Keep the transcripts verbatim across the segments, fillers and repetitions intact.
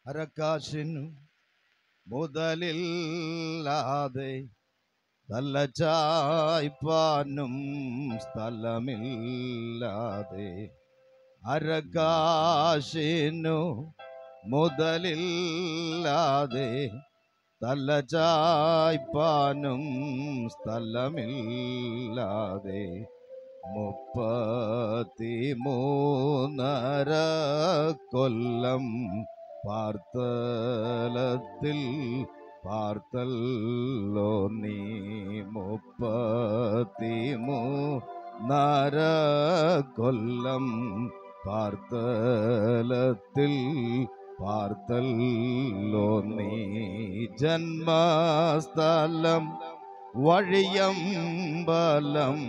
അരക്കാശിനു മുതലില്ലാതെ തലചായ്പാനും സ്ഥലമില്ലാതെ അരക്കാശിനു മുതലില്ലാതെ തലചായ്പാനും സ്ഥലമില്ലാതെ മുപ്പത്തി മൂന്നര കൊല്ലം പാർത്തലത്തിൽ പാർത്തല്ലോ നീ. മുപ്പത്തി മൂന്നര കൊല്ലം പാർത്തലത്തിൽ പാർത്തല്ലോ നീ. ജന്മസ്ഥലം വഴിയമ്പലം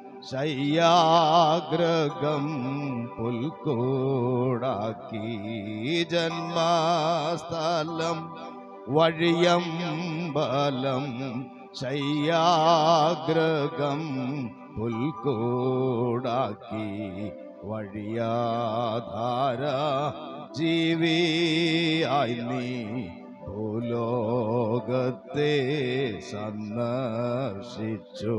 ശയ്യാഗ്രഹം പുൽക്കൂടാക്കി. ജന്മസ്ഥലം വഴിയമ്പലം ശയ്യാഗ്രഹം പുൽക്കൂടാക്കി. വഴിയാധാര ജീവിയായി നീ ഭൂലോകത്തെ സന്ദർശിച്ചു.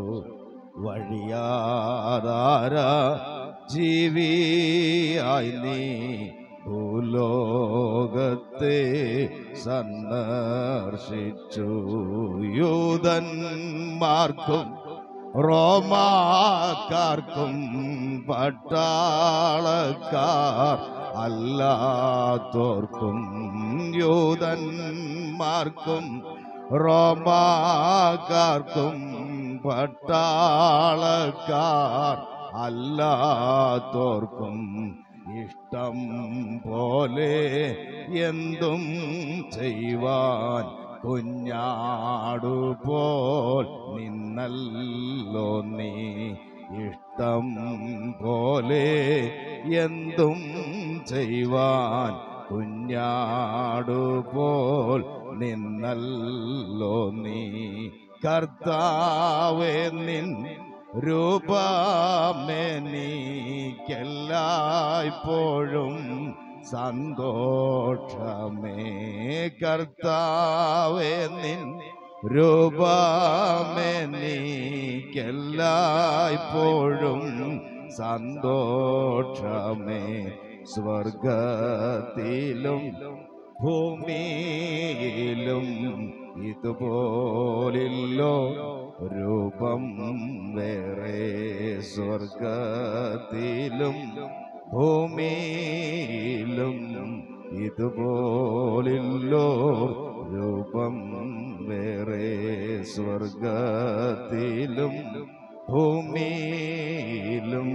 വഴിയാധാര ജീവിയായി നീ ഭൂലോകത്തെ സന്ദർശിച്ചു. യൂദന്മാർക്കും റോമാക്കാർക്കും പട്ടാളക്കാർ അല്ലാത്തോർക്കും, യൂദന്മാർക്കും റോമാക്കാർക്കും പട്ടാളക്കാർ അല്ലാത്തോർക്കും ഇഷ്ടം പോലെ എന്തും ചെയ്യുവാൻ കുഞ്ഞാടുപോൽ നിന്നല്ലോ നീ. ഇഷ്ടം പോലെ എന്തും ചെയ്യുവാൻ കുഞ്ഞാടുപോൽ നിന്നല്ലോ നീ. കർത്താവേ നിൻ രൂപമെനിക്കെല്ലായ്പ്പോഴും സന്തോഷമേ. കർത്താവേ നിൻ രൂപമെനിക്കെല്ലായ്പ്പോഴും സന്തോഷമേ. സ്വർഗത്തിലും ഭൂമിയിലും ഇതുപോലില്ലോ രൂപം വേറെ. സ്വർഗത്തിലും ഭൂമിയിലും ഇതുപോലില്ലോ രൂപം വേറെ. സ്വർഗത്തിലും ഭൂമിയിലും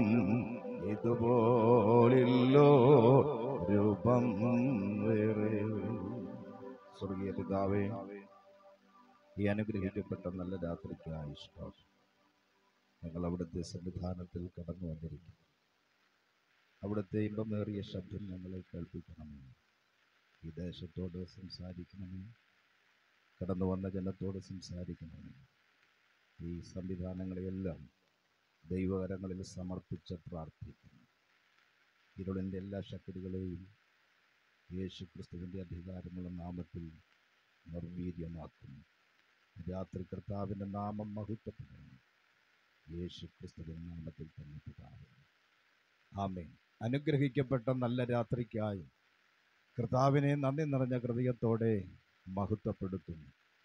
ഇതുപോലില്ലോ രൂപം വേറെ. സ്വർഗീയ പിതാവേ, ഈ അനുഗ്രഹിക്കപ്പെട്ട നല്ല രാത്രിക്കായി സ്തോത്രം. ഞങ്ങൾ അവിടുത്തെ സന്നിധാനത്തിൽ കടന്നു വന്നിരിക്കുന്നു. അവിടുത്തെ ഇമ്പമേറിയ ശബ്ദം ഞങ്ങളെ കേൾപ്പിക്കണമേ. ഈ ദേശത്തോട് സംസാരിക്കണമേ. കടന്നു വന്ന ജനത്തോട് സംസാരിക്കണമേ. ഈ സംവിധാനങ്ങളെയെല്ലാം ദൈവകരങ്ങളിൽ സമർപ്പിച്ച് പ്രാർത്ഥിക്കുന്നു. ഇരുളിൻ്റെ എല്ലാ ശക്തികളെയും യേശു ക്രിസ്തുവിൻ്റെ അധികാരമുള്ള നാമത്തിൽ നിർവീര്യമാക്കുന്നു. രാത്രി കർത്താവിൻ്റെ നാമം മഹത്വപ്പെടുന്നു. യേശു ക്രിസ്തുവിൻ്റെ നാമത്തിൽ തന്നെ പിതാവേ, ആമേൻ. അനുഗ്രഹിക്കപ്പെട്ട നല്ല രാത്രിക്കായി കർത്താവിനെ നന്ദി നിറഞ്ഞ ഹൃദയത്തോടെ മഹത്വപ്പെടുത്തുന്നു.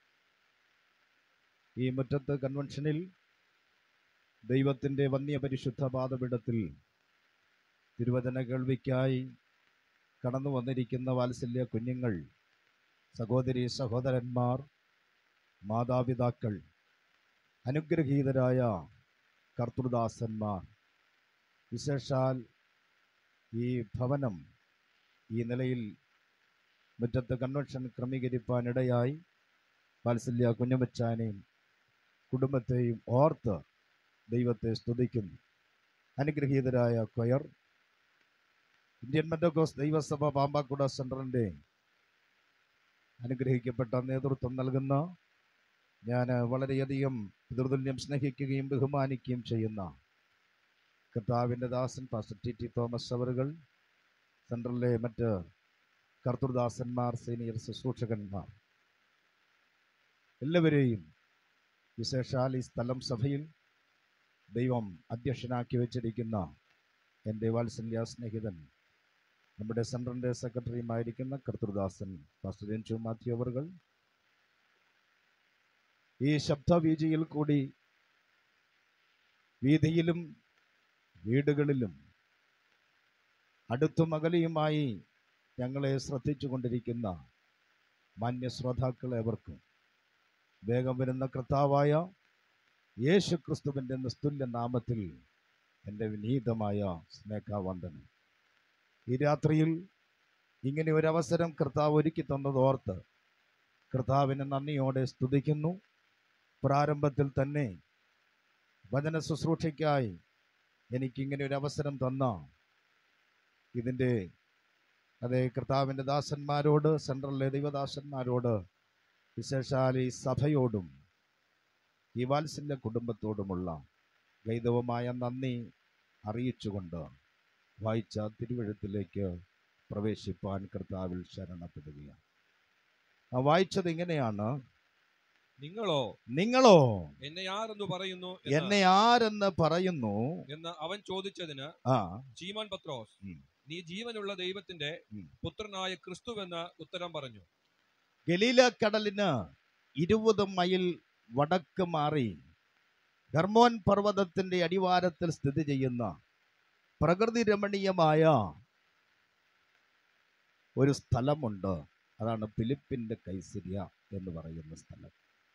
ഈ മുറ്റത്ത് കൺവെൻഷനിൽ ദൈവത്തിൻ്റെ വന്യ പരിശുദ്ധ പാദപീഠത്തിൽ തിരുവചന കേൾവിക്കായി കടന്നു വന്നിരിക്കുന്ന വാത്സല്യ കുഞ്ഞുങ്ങൾ, സഹോദരി സഹോദരന്മാർ, മാതാപിതാക്കൾ, അനുഗ്രഹീതരായ കർത്തൃദാസന്മാർ, വിശേഷാൽ ഈ ഭവനം ഈ നിലയിൽ മുറ്റത്ത് കൺവെൻഷൻ ക്രമീകരിപ്പാനിടയായി വാത്സല്യ കുഞ്ഞമ്മച്ചാനെയും കുടുംബത്തെയും ഓർത്ത് ദൈവത്തെ സ്തുതിക്കുന്നു. അനുഗ്രഹീതരായ കൊയർ, ഇന്ത്യൻ പെന്തക്കോസ്ത് ദൈവസഭ പാമ്പാക്കുട സെൻറ്ററിൻ്റെ അനുഗ്രഹിക്കപ്പെട്ട നേതൃത്വം നൽകുന്ന, ഞാൻ വളരെയധികം പിതൃതുല്യം സ്നേഹിക്കുകയും ബഹുമാനിക്കുകയും ചെയ്യുന്ന കർത്താവിൻ്റെ ദാസൻ പാസ്റ്റർ ടി ടി തോമസ് അവറുകൾ, സെൻട്രലിലെ മറ്റ് കർത്തൃദാസന്മാർ, സീനിയർ ശുശ്രൂഷകന്മാർ എല്ലാവരെയും വിശേഷാൽ ഈ സ്ഥലം സഭയിൽ ദൈവം അധ്യക്ഷനാക്കി വെച്ചിരിക്കുന്ന എൻ്റെ വാത്സല്യ സ്നേഹിതൻ, നമ്മുടെ സെൻട്രലിൻ്റെ സെക്രട്ടറിയുമായിരിക്കുന്ന കർത്തൃദാസൻ പാസ്റ്റർ രഞ്ജു മാത്യു അവർകൾ, ഈ ശബ്ദവീചിയിൽ കൂടി വീതിയിലും വീടുകളിലും അടുത്തും അകലെയുമായി ഞങ്ങളെ ശ്രദ്ധിച്ചു കൊണ്ടിരിക്കുന്ന മാന്യ ശ്രോതാക്കളേവർക്കും വേഗം വരുന്ന കർത്താവായ യേശു ക്രിസ്തുവിൻ്റെ നിസ്തുല്യ നാമത്തിൽ എൻ്റെ വിനീതമായ സ്നേഹവന്ദനം. ഈ രാത്രിയിൽ ഇങ്ങനെ ഒരവസരം കർത്താവ് ഒരുക്കി തന്നതോർത്ത് കർത്താവിനെ നന്ദിയോടെ സ്തുതിക്കുന്നു. പ്രാരംഭത്തിൽ തന്നെ വചന ശുശ്രൂഷയ്ക്കായി എനിക്കിങ്ങനെ ഒരു അവസരം തന്ന ഇതിൻ്റെ അതേ കർത്താവിൻ്റെ ദാസന്മാരോട്, സെൻട്രലിലെ ദൈവദാസന്മാരോട്, വിശേഷാൽ ഈ സഭയോടും ഈ വാത്സല്യ കുടുംബത്തോടുമുള്ള ഗൈതവമായ നന്ദി അറിയിച്ചുകൊണ്ട് വായിച്ച തിരുവെഴുത്തിലേക്ക് പ്രവേശിപ്പാൻ കർത്താവിൽ ശരണപ്പെടുകയാണ്. ആ വായിച്ചത് ഇങ്ങനെയാണ്: നിങ്ങളോ നിങ്ങളോ എന്നെ ആരെന്ന് പറയുന്നു എന്നെ ആരെന്ന് പറയുന്നു എന്ന് അവൻ ചോദിച്ചതിന് ആ ശീമോൻ പത്രോസ്, നീ ജീവനുള്ള ദൈവത്തിന്റെ പുത്രനായ ക്രിസ്തുവെന്ന് ഉത്തരം പറഞ്ഞു. ഗലീല കടലിന് ഇരുപത് മൈൽ വടക്ക് മാറി ഹെർമോൻ പർവ്വതത്തിന്റെ അടിവാരത്തിൽ സ്ഥിതി ചെയ്യുന്ന പ്രകൃതി രമണീയമായ ഒരു സ്ഥലമുണ്ട്. അതാണ് ഫിലിപ്പിന്റെ കൈസരിയ എന്ന് പറയുന്ന സ്ഥലം.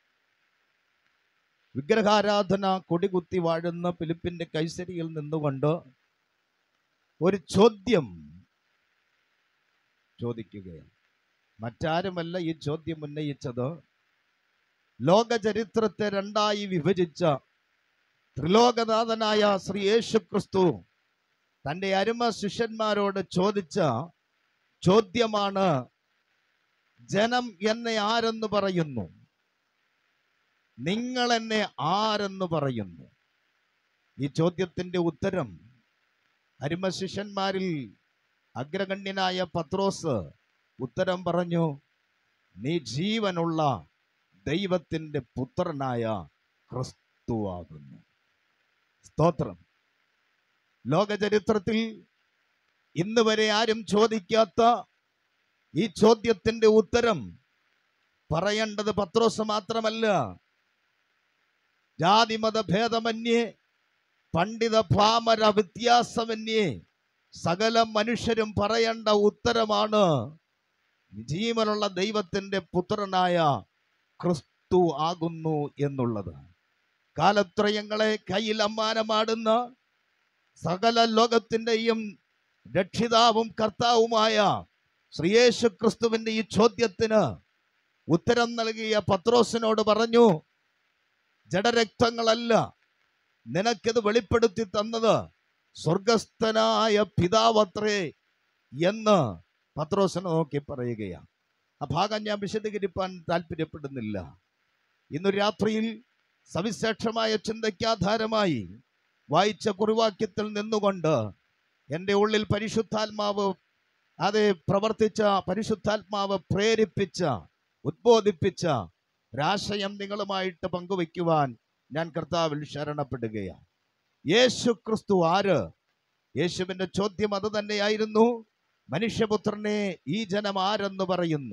വിഗ്രഹാരാധന കൊടികുത്തി വാഴുന്ന ഫിലിപ്പിന്റെ കൈസരിയിൽ നിന്നുകൊണ്ട് ഒരു ചോദ്യം ചോദിക്കുകയാണ്. മറ്റാരുമല്ല ഈ ചോദ്യം ഉന്നയിച്ചത്, ലോക ചരിത്രത്തെ രണ്ടായി വിഭജിച്ച ത്രിലോകനാഥനായ ശ്രീ യേശു ക്രിസ്തു തൻ്റെ അരുമ ശിഷ്യന്മാരോട് ചോദിച്ച ചോദ്യമാണ്: ജനം എന്നെ ആരെന്ന് പറയുന്നു? നിങ്ങൾ എന്നെ ആരെന്ന് പറയുന്നു? ഈ ചോദ്യത്തിന്റെ ഉത്തരം അരുമ ശിഷ്യന്മാരിൽ അഗ്രഗണ്യനായ പത്രോസ് ഉത്തരം പറഞ്ഞു: നീ ജീവനുള്ള ദൈവത്തിന്റെ പുത്രനായ ക്രിസ്തുവാകുന്നു. സ്തോത്രം. ലോകചരിത്രത്തിൽ ഇന്ന് വരെ ആരും ചോദിക്കാത്ത ഈ ചോദ്യത്തിന്റെ ഉത്തരം പറയേണ്ടത് പത്രോസ് മാത്രമല്ല, ജാതിമത ഭേദമന്യേ, പണ്ഡിത പാമര വ്യത്യാസമന്യേ സകല മനുഷ്യരും പറയേണ്ട ഉത്തരമാണ്: ജീവനുള്ള ദൈവത്തിന്റെ പുത്രനായ ക്രിസ്തു ആകുന്നു എന്നുള്ളത്. കാലത്രയങ്ങളെ കയ്യിൽ അമ്മാനമാടുന്ന സകല ലോകത്തിൻ്റെയും രക്ഷിതാവും കർത്താവുമായ ശ്രീയേശു ക്രിസ്തുവിന്റെ ഈ ചോദ്യത്തിന് ഉത്തരം നൽകിയ പത്രോസിനോട് പറഞ്ഞു: ജഡരക്തങ്ങളല്ല നിനക്കിത് വെളിപ്പെടുത്തി തന്നത് സ്വർഗസ്ഥനായ പിതാവത്രേ എന്ന് പത്രോസിനെ നോക്കി പറയുകയാണ്. ആ ഭാഗം ഞാൻ വിശദീകരിപ്പാൻ താല്പര്യപ്പെടുന്നില്ല. ഇന്നു രാത്രിയിൽ സവിശേഷമായ ചിന്തയ്ക്കാധാരമായി വായിച്ച കുറിവാക്യത്തിൽ നിന്നുകൊണ്ട് എൻ്റെ ഉള്ളിൽ പരിശുദ്ധാത്മാവ് അത് പ്രവർത്തിച്ച, പരിശുദ്ധാത്മാവ് പ്രേരിപ്പിച്ച, ഉദ്ബോധിപ്പിച്ച ഒരാശയം നിങ്ങളുമായിട്ട് പങ്കുവയ്ക്കുവാൻ ഞാൻ കർത്താവിൽ ശരണപ്പെടുകയാണ്. യേശു ക്രിസ്തു ആര്? യേശുവിൻ്റെ ചോദ്യം അത് തന്നെയായിരുന്നു: മനുഷ്യപുത്രനെ ഈ ജനം ആരെന്ന് പറയുന്നു?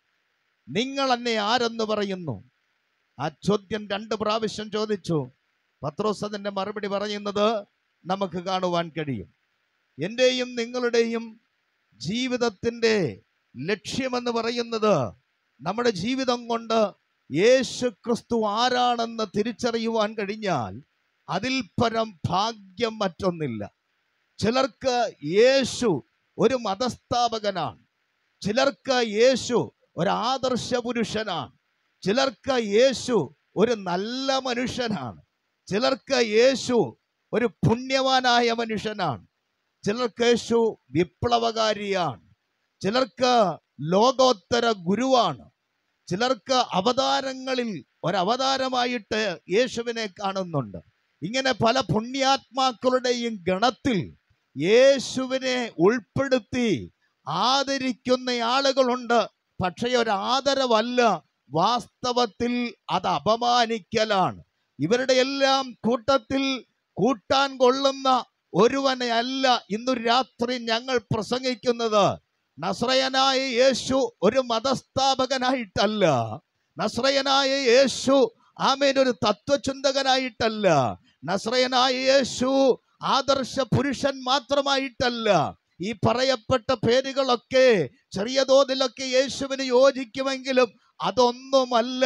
നിങ്ങൾ എന്നെ ആരെന്ന് പറയുന്നു? ആ ചോദ്യം രണ്ട് പ്രാവശ്യം ചോദിച്ചു. പത്രോസ് അതിൻ്റെ മറുപടി പറയുന്നത് നമുക്ക് കാണുവാൻ കഴിയും. എൻ്റെയും നിങ്ങളുടെയും ജീവിതത്തിൻ്റെ ലക്ഷ്യമെന്ന് പറയുന്നത് നമ്മുടെ ജീവിതം കൊണ്ട് യേശു ക്രിസ്തു ആരാണെന്ന് തിരിച്ചറിയുവാൻ കഴിഞ്ഞാൽ അതിൽ പരം ഭാഗ്യം മറ്റൊന്നില്ല. ചിലർക്ക് യേശു ഒരു മതസ്ഥാപകനാണ്, ചിലർക്ക് യേശു ഒരു ആദർശ പുരുഷനാണ്, ചിലർക്ക് യേശു ഒരു നല്ല മനുഷ്യനാണ്, ചിലർക്ക് യേശു ഒരു പുണ്യവാനായ മനുഷ്യനാണ്, ചിലർക്ക് യേശു വിപ്ലവകാരിയാണ്, ചിലർക്ക് ലോകോത്തര ഗുരുവാണ്, ചിലർക്ക് അവതാരങ്ങളിൽ ഒരവതാരമായിട്ട് യേശുവിനെ കാണുന്നുണ്ട്. ഇങ്ങനെ പല പുണ്യാത്മാക്കളുടെയും ഗണത്തിൽ യേശുവിനെ ഉൾപ്പെടുത്തി ആദരിക്കുന്ന ആളുകളുണ്ട്. പക്ഷേ ഒരു ആദരവല്ല, വാസ്തവത്തിൽ അത് അപമാനിക്കലാണ്. ഇവരുടെ എല്ലാം കൂട്ടത്തിൽ കൂട്ടാൻ കൊള്ളുന്ന ഒരുവനെ അല്ല ഇന്നു രാത്രി ഞങ്ങൾ പ്രസംഗിക്കുന്നത്. നസ്രയനായ യേശു ഒരു മതസ്ഥാപകനായിട്ടല്ല, നസ്രയനായ യേശു ആമേൻ ഒരു തത്വചിന്തകനായിട്ടല്ല, നസ്രയനായ യേശു ആദർശ പുരുഷൻ മാത്രമായിട്ടല്ല. ഈ പറയപ്പെട്ട പേരുകളൊക്കെ ചെറിയ തോതിലൊക്കെ യേശുവിന് യോജിക്കുമെങ്കിലും അതൊന്നുമല്ല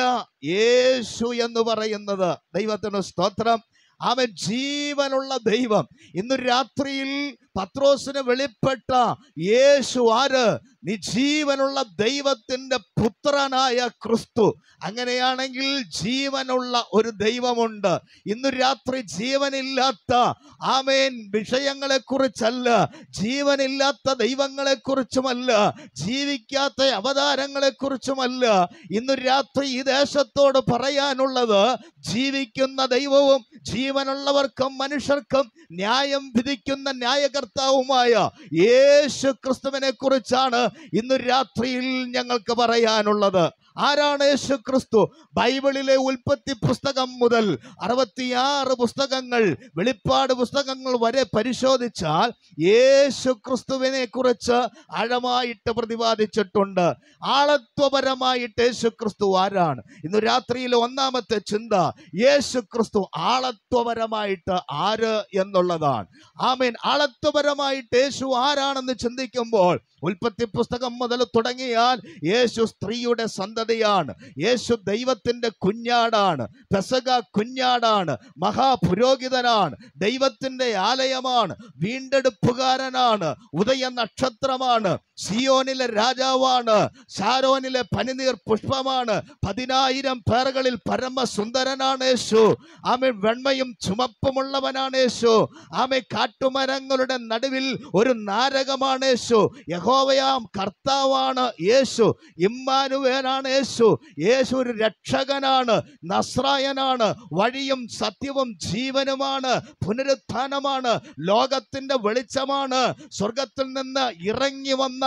യേശു എന്ന് പറയുന്നത്. ദൈവത്തിന് സ്തോത്രം. അവൻ ജീവനുള്ള ദൈവം. ഇന്ന് രാത്രിയിൽ പത്രോസിന് വെളിപ്പെട്ട യേശു ആര്? നീ ജീവനുള്ള ദൈവത്തിന്റെ പുത്രനായ ക്രിസ്തു. അങ്ങനെയാണെങ്കിൽ ജീവനുള്ള ഒരു ദൈവമുണ്ട്. ഇന്ന് രാത്രി ജീവനില്ലാത്ത ആമേൻ വിഷയങ്ങളെ കുറിച്ചല്ല, ജീവനില്ലാത്ത ദൈവങ്ങളെ കുറിച്ചുമല്ല, ജീവിക്കാത്ത അവതാരങ്ങളെ കുറിച്ചുമല്ല ഇന്ന് രാത്രി ഈ ദേശത്തോട് പറയാനുള്ളത്. ജീവിക്കുന്ന ദൈവവും ജീവനുള്ളവർക്കും മനുഷ്യർക്കും ന്യായം വിധിക്കുന്ന ന്യായകർത്താവുമായ യേശു ക്രിസ്തുവിനെ കുറിച്ചാണ് ഇന്ന് രാത്രിയിൽ ഞങ്ങൾക്ക് പറയാനുള്ളത്. ആരാണ് യേശു ക്രിസ്തു? ബൈബിളിലെ ഉൽപ്പത്തി പുസ്തകം മുതൽ അറുപത്തിയാറ് പുസ്തകങ്ങൾ, വെളിപ്പാട് പുസ്തകങ്ങൾ വരെ പരിശോധിച്ചാൽ യേശു ക്രിസ്തുവിനെ കുറിച്ച് ആഴമായിട്ട് പ്രതിപാദിച്ചിട്ടുണ്ട്. ആളത്വപരമായിട്ട് യേശു ക്രിസ്തു ആരാണ്? ഇന്ന് രാത്രിയിലെ ഒന്നാമത്തെ ചിന്ത യേശു ക്രിസ്തു ആളത്വപരമായിട്ട് ആര് എന്നുള്ളതാണ്. ആമേൻ. ആളത്വപരമായിട്ട് യേശു ആരാണെന്ന് ചിന്തിക്കുമ്പോൾ ഉൽപ്പത്തി പുസ്തകം മുതൽ തുടങ്ങിയാൽ യേശു സ്ത്രീയുടെ സന്തതിയാണ്, യേശു ദൈവത്തിന്റെ കുഞ്ഞാടാണ്, പെസക കുഞ്ഞാടാണ്, മഹാപുരോഹിതനാണ്, ദൈവത്തിന്റെ ആലയമാണ്, വീണ്ടെടുപ്പുകാരനാണ്, ഉദയ നക്ഷത്രമാണ്, സിയോനിലെ രാജാവാണ്, ശാരോനിലെ പനിനീർ പുഷ്പമാണ്, പതിനായിരം പേർകളിൽ പരമസുന്ദരനാണ് യേശു. ആമേ വെണ്മയും ചുമപ്പുമുള്ളവനാണ് യേശു. ആമേ കാട്ടുമരങ്ങളുടെ നടുവിൽ ഒരു നാരകമാണ് യേശു. യഹോവയാം കർത്താവാണ് യേശു. ഇമ്മാനുവേലാണ് യേശു. യേശു ഒരു രക്ഷകനാണ്, നസ്രായനാണ്, വഴിയും സത്യവും ജീവനുമാണ്, പുനരുത്ഥാനമാണ്, ലോകത്തിന്റെ വെളിച്ചമാണ്, സ്വർഗത്തിൽ നിന്ന് ഇറങ്ങി വന്ന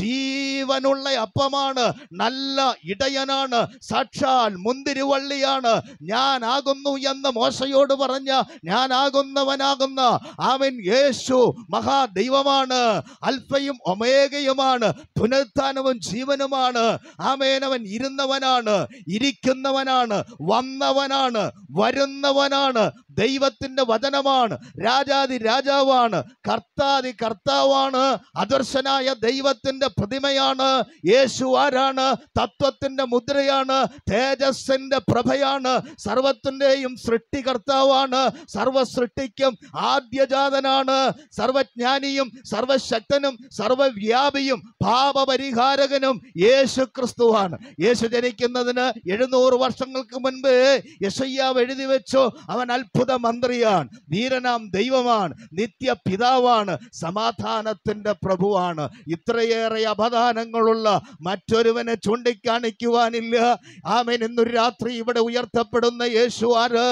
ജീവനുള്ള അപ്പമാണ്, നല്ല ഇടയനാണ്, സാക്ഷാൽ മുന്തിരിവള്ളിയാണ്. ഞാനാകുന്നു എന്ന് മോശയോട് പറഞ്ഞ ഞാനാകുന്നവനാകുന്ന അവൻ യേശു മഹാദൈവമാണ്, അൽഫയും ഒമേഗയുമാണ്, പുനരുത്ഥാനവും ജീവനുമാണ്. ആമേൻ. അവൻ ഇരുന്നവനാണ്, ഇരിക്കുന്നവനാണ്, വന്നവനാണ്, വരുന്നവനാണ്, ദൈവത്തിന്റെ വചനമാണ്, രാജാതി രാജാവാണ്, കർത്താതി കർത്താവാണ്, അദർശനായ ദൈവത്തിന്റെ പ്രതിമയാണ്. യേശു ആരാണ്? തത്വത്തിന്റെ മുദ്രയാണ്, തേജസ്സിന്റെ പ്രഭയാണ്, സർവത്തിന്റെയും സൃഷ്ടികർത്താവാണ്, സർവ സൃഷ്ടിക്കും ആദ്യജാതനാണ്, സർവജ്ഞാനിയും സർവശക്തനും സർവവ്യാപിയും പാപപരിഹാരകനും യേശു ക്രിസ്തുവാണ്. യേശു ജനിക്കുന്നതിന് എഴുന്നൂറ് വർഷങ്ങൾക്ക് മുൻപ് യെശയ്യാവ് എഴുതി വെച്ചു. അവൻ അത്ഭുത മന്ത്രിയാണ്, വീരനാം ദൈവമാണ്, നിത്യ പിതാവാണ്, സമാധാനത്തിന്റെ പ്രഭുവാണ്. ഇത്രയേറെ അപദാനങ്ങളുള്ള മറ്റൊരുവനെ ചൂണ്ടിക്കാണിക്കുവാനില്ല. ആമേൻ. ഇന്നു രാത്രി ഇവിടെ ഉയർത്തപ്പെടുന്ന യേശു ആര്?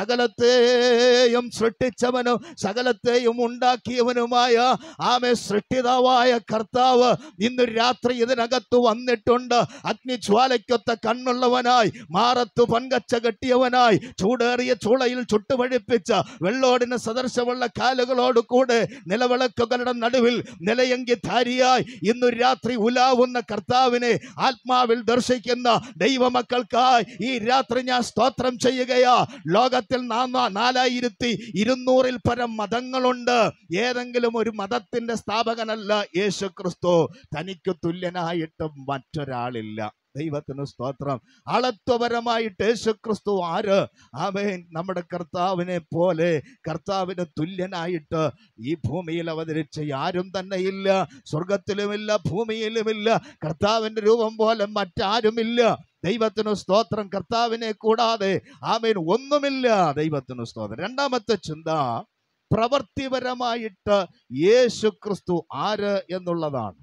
സകലത്തെയും സൃഷ്ടിച്ചവനും സകലത്തെയും ഉണ്ടാക്കിയവനുമായ ആമേ സൃഷ്ടിതാവായ കർത്താവ് ഇന്നു രാത്രി ഇതിനകത്ത് വന്നിട്ടുണ്ട്. അഗ്നിജ്വാലയ്ക്കൊത്ത കണ്ണുള്ളവനായി, മാറത്തു പൊൻകച്ച കെട്ടിയവനായി, ചൂടേറിയ ചൂളയിൽ ചുട്ടുപഴിപ്പിച്ച വെള്ളോടിന് സദൃശമുള്ള കാലുകളോട് കൂടെ നിലവിളക്കുകളുടെ നടുവിൽ നിലയങ്കി ധാരിയായി ഇന്നു രാത്രി ഉലാവുന്ന കർത്താവിനെ ആത്മാവിൽ ദർശിക്കുന്ന ദൈവമക്കൾക്കായി ഈ രാത്രി ഞാൻ സ്തോത്രം ചെയ്യുകയാ. ലോകത്തിൽ നാലായിരത്തി ഇരുന്നൂറിൽ പരം മതങ്ങളുണ്ട്. ഏതെങ്കിലും ഒരു മതത്തിന്റെ സ്ഥാപകനല്ല യേശു ക്രിസ്തു. തനിക്ക് തുല്യനായിട്ട് മറ്റൊരാളില്ല. ദൈവത്തിന് സ്തോത്രം. അളത്വപരമായിട്ട് യേശുക്രിസ്തു ആര്? ആമേൻ. നമ്മുടെ കർത്താവിനെ പോലെ, കർത്താവിന് തുല്യനായിട്ട് ഈ ഭൂമിയിൽ അവതരിച്ച ആരും തന്നെ ഇല്ല. സ്വർഗത്തിലുമില്ല, ഭൂമിയിലുമില്ല. കർത്താവിന്റെ രൂപം പോലെ മറ്റാരുമില്ല. ദൈവത്തിന് സ്തോത്രം. കർത്താവിനെ കൂടാതെ ആമേൻ ഒന്നുമില്ല. ദൈവത്തിന് സ്തോത്രം. രണ്ടാമത്തെ ചിന്ത പ്രവൃത്തിപരമായിട്ട് യേശു ക്രിസ്തു ആര് എന്നുള്ളതാണ്.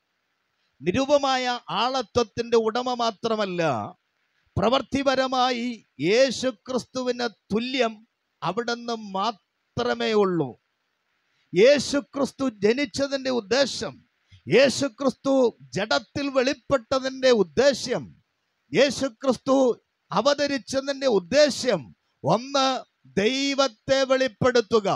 നിരൂപമായ ആളത്വത്തിന്റെ ഉടമ മാത്രമല്ല, പ്രവൃത്തിപരമായി യേശു ക്രിസ്തുവിന് തുല്യം അവിടുന്ന് മാത്രമേ ഉള്ളൂ. യേശു ക്രിസ്തു ജനിച്ചതിൻ്റെ ഉദ്ദേശം, യേശുക്രിസ്തു ജഡത്തിൽ വെളിപ്പെട്ടതിന്റെ ഉദ്ദേശ്യം, യേശുക്രിസ്തു അവതരിച്ചതിന്റെ ഉദ്ദേശ്യം, ഒന്ന് ദൈവത്തെ വെളിപ്പെടുത്തുക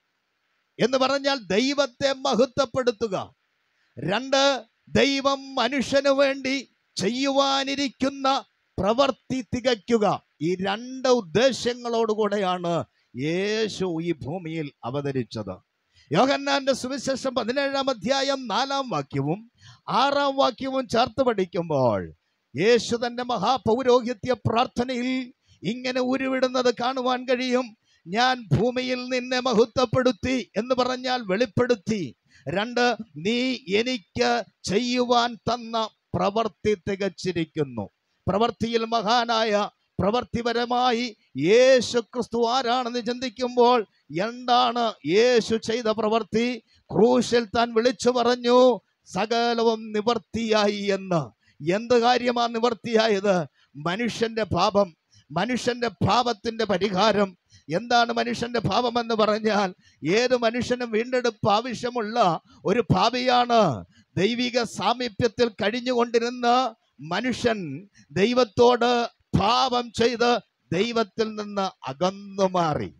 എന്ന് പറഞ്ഞാൽ ദൈവത്തെ മഹത്വപ്പെടുത്തുക. രണ്ട്, ദൈവം മനുഷ്യന് വേണ്ടി ചെയ്യുവാനിരിക്കുന്ന പ്രവൃത്തി തികയ്ക്കുക. ഈ രണ്ട് ഉദ്ദേശങ്ങളോടുകൂടെയാണ് യേശു ഈ ഭൂമിയിൽ അവതരിച്ചത്. യോഹന്നാന്റെ സുവിശേഷം പതിനേഴാം അധ്യായം നാലാം വാക്യവും ആറാം വാക്യവും ചേർത്ത് പഠിക്കുമ്പോൾ യേശു തന്റെ മഹാപൗരോഹിത്യ പ്രാർത്ഥനയിൽ ഇങ്ങനെ ഉരുവിടുന്നത് കാണുവാൻ കഴിയും. ഞാൻ ഭൂമിയിൽ നിന്നെ മഹത്വപ്പെടുത്തി എന്ന് പറഞ്ഞാൽ വെളിപ്പെടുത്തി. രണ്ട്, നീ എനിക്ക് ചെയ്യുവാൻ തന്ന പ്രവൃത്തി തികച്ചിരിക്കുന്നു. പ്രവൃത്തിയിൽ മഹാനായ, പ്രവൃത്തിപരമായി യേശു ക്രിസ്തു ആരാണെന്ന് ചിന്തിക്കുമ്പോൾ എന്താണ് യേശു ചെയ്ത പ്രവൃത്തി? ക്രൂശിൽ താൻ വിളിച്ചു പറഞ്ഞു സകലവും നിവർത്തിയായി എന്ന്. എന്ത് കാര്യമാണ് നിവർത്തിയായത്? മനുഷ്യന്റെ പാപം, മനുഷ്യന്റെ പാപത്തിന്റെ പരിഹാരം. എന്താണ് മനുഷ്യന്റെ പാപം എന്ന് പറഞ്ഞാൽ ഏത് മനുഷ്യനും വീണ്ടെടുപ്പ് ആവശ്യമുള്ള ഒരു പാപിയാണ്. ദൈവിക സാമീപ്യത്തിൽ കഴിഞ്ഞുകൊണ്ടിരുന്ന മനുഷ്യൻ ദൈവത്തോട് പാപം ചെയ്ത് ദൈവത്തിൽ നിന്ന് അകന്നു മാറി.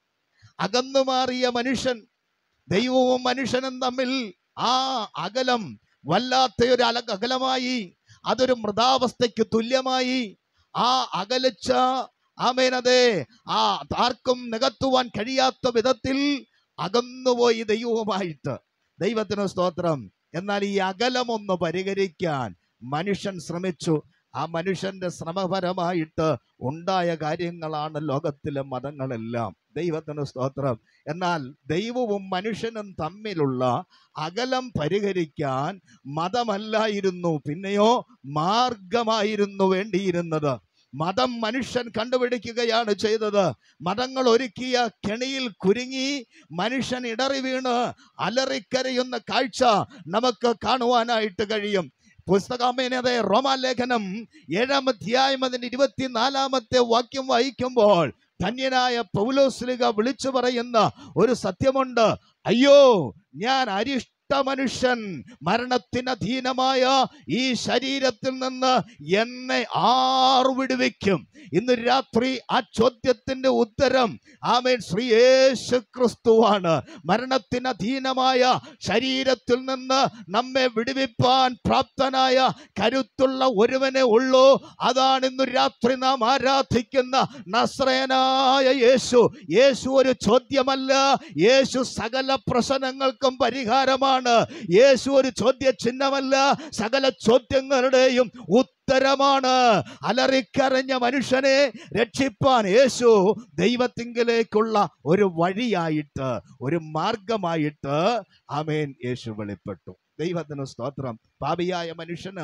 അകന്നു മാറിയ മനുഷ്യൻ, ദൈവവും മനുഷ്യനും തമ്മിൽ ആ അകലം വല്ലാത്തൊരു അല അകലമായി, അതൊരു മൃതാവസ്ഥയ്ക്ക് തുല്യമായി. ആ അകലിച്ച ആമേനതെ ആ ആർക്കും നികത്തുവാൻ കഴിയാത്ത വിധത്തിൽ അകന്നുപോയി ദൈവവുമായിട്ട്. ദൈവത്തിന് സ്തോത്രം. എന്നാൽ ഈ അകലമൊന്ന് പരിഹരിക്കാൻ മനുഷ്യൻ ശ്രമിച്ചു. ആ മനുഷ്യന്റെ ശ്രമപരമായിട്ട് ഉണ്ടായ കാര്യങ്ങളാണ് ലോകത്തിലെ മതങ്ങളെല്ലാം. ദൈവത്തിന് സ്തോത്രം. എന്നാൽ ദൈവവും മനുഷ്യനും തമ്മിലുള്ള അകലം പരിഹരിക്കാൻ മതമല്ലായിരുന്നു, പിന്നെയോ മാർഗമായിരുന്നു വേണ്ടിയിരുന്നത്. മതം മനുഷ്യൻ കണ്ടുപിടിക്കുകയാണ് ചെയ്തത്. മതങ്ങൾ ഒരുക്കിയ കെണിയിൽ കുരുങ്ങി മനുഷ്യൻ ഇടറി വീണ് അലറിക്കരയുന്ന കാഴ്ച നമുക്ക് കാണുവാനായിട്ട് കഴിയും. പുസ്തകമേനതെ റോമാലേഖനം ഏഴാം അധ്യായം അതിന്റെ ഇരുപത്തിനാലാമത്തെ വാക്യം വായിക്കുമ്പോൾ ധന്യനായ പൗലോസ്ലീഹ വിളിച്ചു പറയുന്ന ഒരു സത്യമുണ്ട്. അയ്യോ, ഞാൻ അരിഷ്ട മനുഷ്യൻ, മരണത്തിന് അധീനമായ ഈ ശരീരത്തിൽ നിന്ന് എന്നെ ആർ വിടുവിക്കും? ഇന്ന് രാത്രി ആ ചോദ്യത്തിന്റെ ഉത്തരം ആമേൻ ശ്രീ യേശു ക്രിസ്തുവാണ്. മരണത്തിന് അധീനമായ ശരീരത്തിൽ നിന്ന് നമ്മെ വിടുവിപ്പാൻ പ്രാപ്തനായ കരുത്തുള്ള ഒരുവനെ ഉള്ളൂ. അതാണ് ഇന്ന് രാത്രി നാം ആരാധിക്കുന്ന നസ്രയനായ യേശു. യേശു ഒരു ചോദ്യമല്ല, യേശു സകല പ്രശ്നങ്ങൾക്കും പരിഹാരമാണ്. യേശു ഒരു ചോദ്യ ചിഹ്നമല്ല, സകല ചോദ്യങ്ങളുടെയും ഉത്തരമാണ്. അലറിക്കരഞ്ഞ മനുഷ്യനെ രക്ഷിപ്പാൻ യേശു ദൈവത്തിങ്കിലേക്കുള്ള ഒരു വഴിയായിട്ട്, ഒരു മാർഗമായിട്ട് ആമേൻ യേശു വെളിപ്പെട്ടു. ദൈവത്തിന് സ്തോത്രം. പാപിയായ മനുഷ്യന്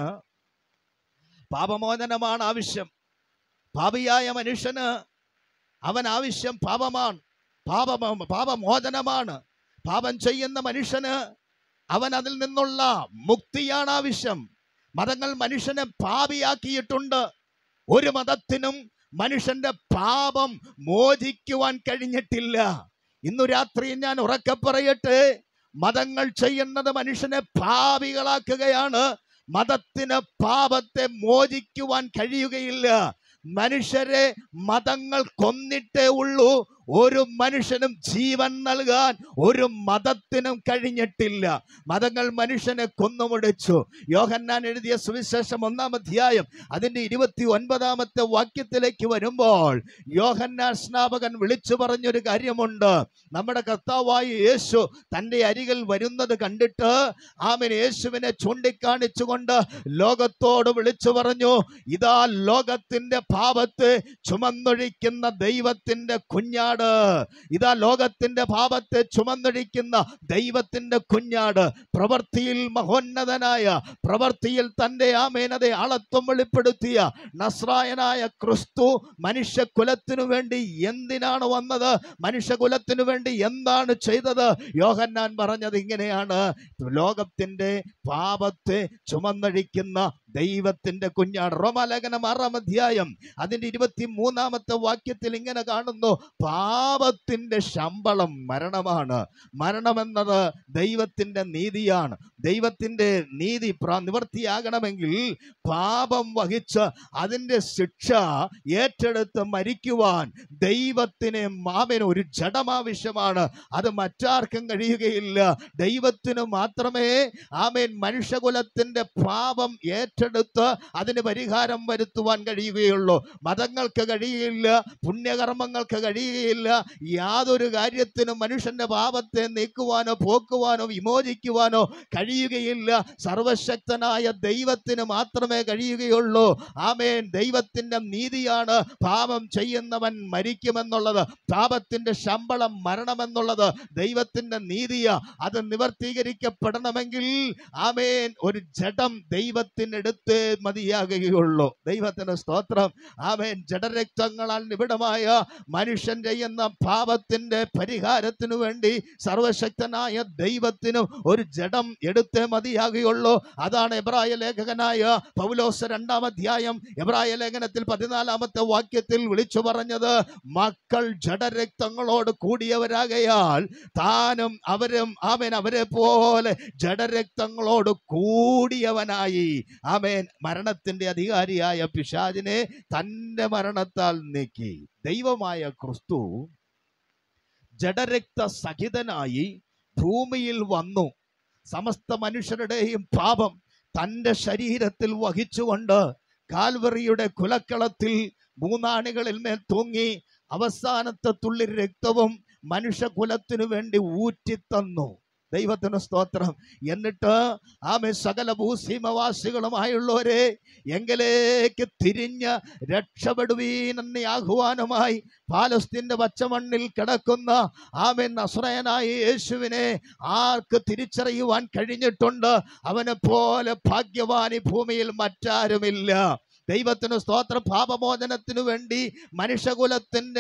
പാപമോചനമാണ് ആവശ്യം. പാപിയായ മനുഷ്യന് അവൻ ആവശ്യം പാപമാണ്, പാപ പാപമോചനമാണ്. പാപം ചെയ്യുന്ന മനുഷ്യന് അവൻ അതിൽ നിന്നുള്ള മുക്തിയാണ് ആവശ്യം. മതങ്ങൾ മനുഷ്യനെ പാപിയാക്കിയിട്ടുണ്ട്. ഒരു മതത്തിനും മനുഷ്യന്റെ പാപം മോചിക്കുവാൻ കഴിഞ്ഞിട്ടില്ല. ഇന്നു രാത്രി ഞാൻ ഉറക്കെ പറയട്ടെ, മതങ്ങൾ ചെയ്യുന്നത് മനുഷ്യനെ പാപികളാക്കുകയാണ്. മതത്തിന് പാപത്തെ മോചിക്കുവാൻ കഴിയുകയില്ല. മനുഷ്യരെ മതങ്ങൾ കൊന്നിട്ടേ ഉള്ളൂ. ഒരു മനുഷ്യനും ജീവൻ നൽകാൻ ഒരു മതത്തിനും കഴിഞ്ഞിട്ടില്ല. മതങ്ങൾ മനുഷ്യനെ കൊന്നുമുടിച്ചു. യോഹന്നാൻ എഴുതിയ സുവിശേഷം ഒന്നാം അധ്യായം അതിന്റെ ഇരുപത്തി ഒൻപതാമത്തെ വാക്യത്തിലേക്ക് വരുമ്പോൾ യോഹന്നാൻ സ്നാപകൻ വിളിച്ചു പറഞ്ഞൊരു കാര്യമുണ്ട്. നമ്മുടെ കർത്താവായ യേശു തൻ്റെ അരികിൽ വരുന്നത് കണ്ടിട്ട് ആമേൻ യേശുവിനെ ചൂണ്ടിക്കാണിച്ചുകൊണ്ട് ലോകത്തോട് വിളിച്ചു പറഞ്ഞു, ഇതാ ലോകത്തിന്റെ പാപത്തെ ചുമന്നൊഴിക്കുന്ന ദൈവത്തിന്റെ കുഞ്ഞാട്. ഇതാ ലോകത്തിന്റെ പാപത്തെ ചുമന്നൊഴിക്കുന്ന ദൈവത്തിന്റെ കുഞ്ഞാട്. പ്രവൃത്തിയിൽ മഹോന്നതനായ, പ്രവൃത്തിയിൽ തന്റെ ആമേനതെ ആളത്വം വെളിപ്പെടുത്തിയ നസ്രായനായ ക്രിസ്തു മനുഷ്യകുലത്തിനു വേണ്ടി എന്തിനാണ് വന്നത്? മനുഷ്യകുലത്തിനു വേണ്ടി എന്താണ് ചെയ്തത്? യോഹന്നാൻ പറഞ്ഞത് ഇങ്ങനെയാണ്, ലോകത്തിന്റെ പാപത്തെ ചുമന്നൊഴിക്കുന്ന ദൈവത്തിന്റെ കുഞ്ഞാണ്. റോമാലേഖനം ആറാം അധ്യായം അതിന്റെ ഇരുപത്തി മൂന്നാമത്തെ വാക്യത്തിൽ ഇങ്ങനെ കാണുന്നു, പാപത്തിന്റെ ശമ്പളം മരണമാണ്. മരണമെന്നത് ദൈവത്തിന്റെ നീതിയാണ്. ദൈവത്തിന്റെ നീതി നിവൃത്തിയാകണമെങ്കിൽ പാപം വഹിച്ച് അതിന്റെ ശിക്ഷ ഏറ്റെടുത്ത് മരിക്കുവാൻ ദൈവത്തിന് മാമന് ഒരു ജഡം ആവശ്യമാണ്. അത് മറ്റാർക്കും കഴിയുകയില്ല. ദൈവത്തിന് മാത്രമേ ആമേൻ മനുഷ്യകുലത്തിന്റെ പാപം ഏറ്റെടുത്ത് അതിന് പരിഹാരം വരുത്തുവാൻ കഴിയുകയുള്ളൂ. മതങ്ങൾക്ക് കഴിയുകയില്ല, പുണ്യകർമ്മങ്ങൾക്ക് കഴിയുകയില്ല, യാതൊരു കാര്യത്തിനും മനുഷ്യന്റെ പാപത്തെ നീക്കുവാനോ പോക്കുവാനോ വിമോചിക്കുവാനോ കഴിയുകയില്ല. സർവശക്തനായ ദൈവത്തിന് മാത്രമേ കഴിയുകയുള്ളൂ. ആമേൻ. ദൈവത്തിന്റെ നീതിയാണ് പാപം ചെയ്യുന്നവൻ മരിക്കുമെന്നുള്ളത്. പാപത്തിന്റെ ശമ്പളം മരണമെന്നുള്ളത് ദൈവത്തിന്റെ നീതിയാ. അത് നിവർത്തീകരിക്കപ്പെടണമെങ്കിൽ ആമേൻ ഒരു ജഡം ദൈവത്തിനെടുത്തേ മതിയാകുകയുള്ളൂ. ദൈവത്തിന് സ്തോത്രം. ആമേൻ. ജഡരക്തങ്ങളാൽ നിബിഡമായ മനുഷ്യൻ ചെയ്യുന്ന പാപത്തിന്റെ പരിഹാരത്തിനു വേണ്ടി സർവശക്തനായ ദൈവത്തിനും ഒരു ജഡം എടുത്തേ മതിയാകുകയുള്ളൂ. അതാണ് എബ്രായ ലേഖകനായ പൗലോസ് രണ്ടാം അധ്യായം എബ്രായ ലേഖനത്തിൽ പതിനാലാമത്തെ വാക്യത്തിൽ വിളിച്ചു പറഞ്ഞത്, മക്കൾ ജഡരക്തങ്ങളോട് കൂടിയവരാകയാൽ താനും അവരും ആമേൻ അവരെ പോലെ ജഡരക്തങ്ങളോട് കൂടിയവനായി ആമേൻ മരണത്തിന്റെ അധികാരിയായ പിശാചിനെ തന്റെ മരണത്താൽ നീക്കി. ദൈവമായ ക്രിസ്തു ജഡരക്ത സഹിതനായി ഭൂമിയിൽ വന്നു. സമസ്ത മനുഷ്യരുടെയും പാപം തൻ്റെ ശരീരത്തിൽ വഹിച്ചുകൊണ്ട് കാൽവറിയുടെ കുലക്കളത്തിൽ മൂന്നാണികളിൽ മേൽ തൂങ്ങി അവസാനത്തെ തുള്ളി രക്തവും മനുഷ്യകുലത്തിനു വേണ്ടി ഊറ്റിത്തന്നു. ദൈവത്തിന് സ്തോത്രം. എന്നിട്ട് ആമേ സകല ഭൂസീമവാസികളുമായുള്ളവരെ എങ്കിലേക്ക് തിരിഞ്ഞ് രക്ഷപ്പെടുവീനെന്ന ആഹ്വാനമായി പാലസ്തീന്റെ പച്ചമണ്ണിൽ കിടക്കുന്ന ആമേൻ നസ്രയനായ യേശുവിനെ ആർക്ക് തിരിച്ചറിയുവാൻ കഴിഞ്ഞിട്ടുണ്ട്? അവനെ പോലെ ഭാഗ്യവാൻ ഈ ഭൂമിയിൽ മറ്റാരുമില്ല. ദൈവത്തിന് സ്തോത്രം. പാപമോചനത്തിനു വേണ്ടി മനുഷ്യകുലത്തിന്റെ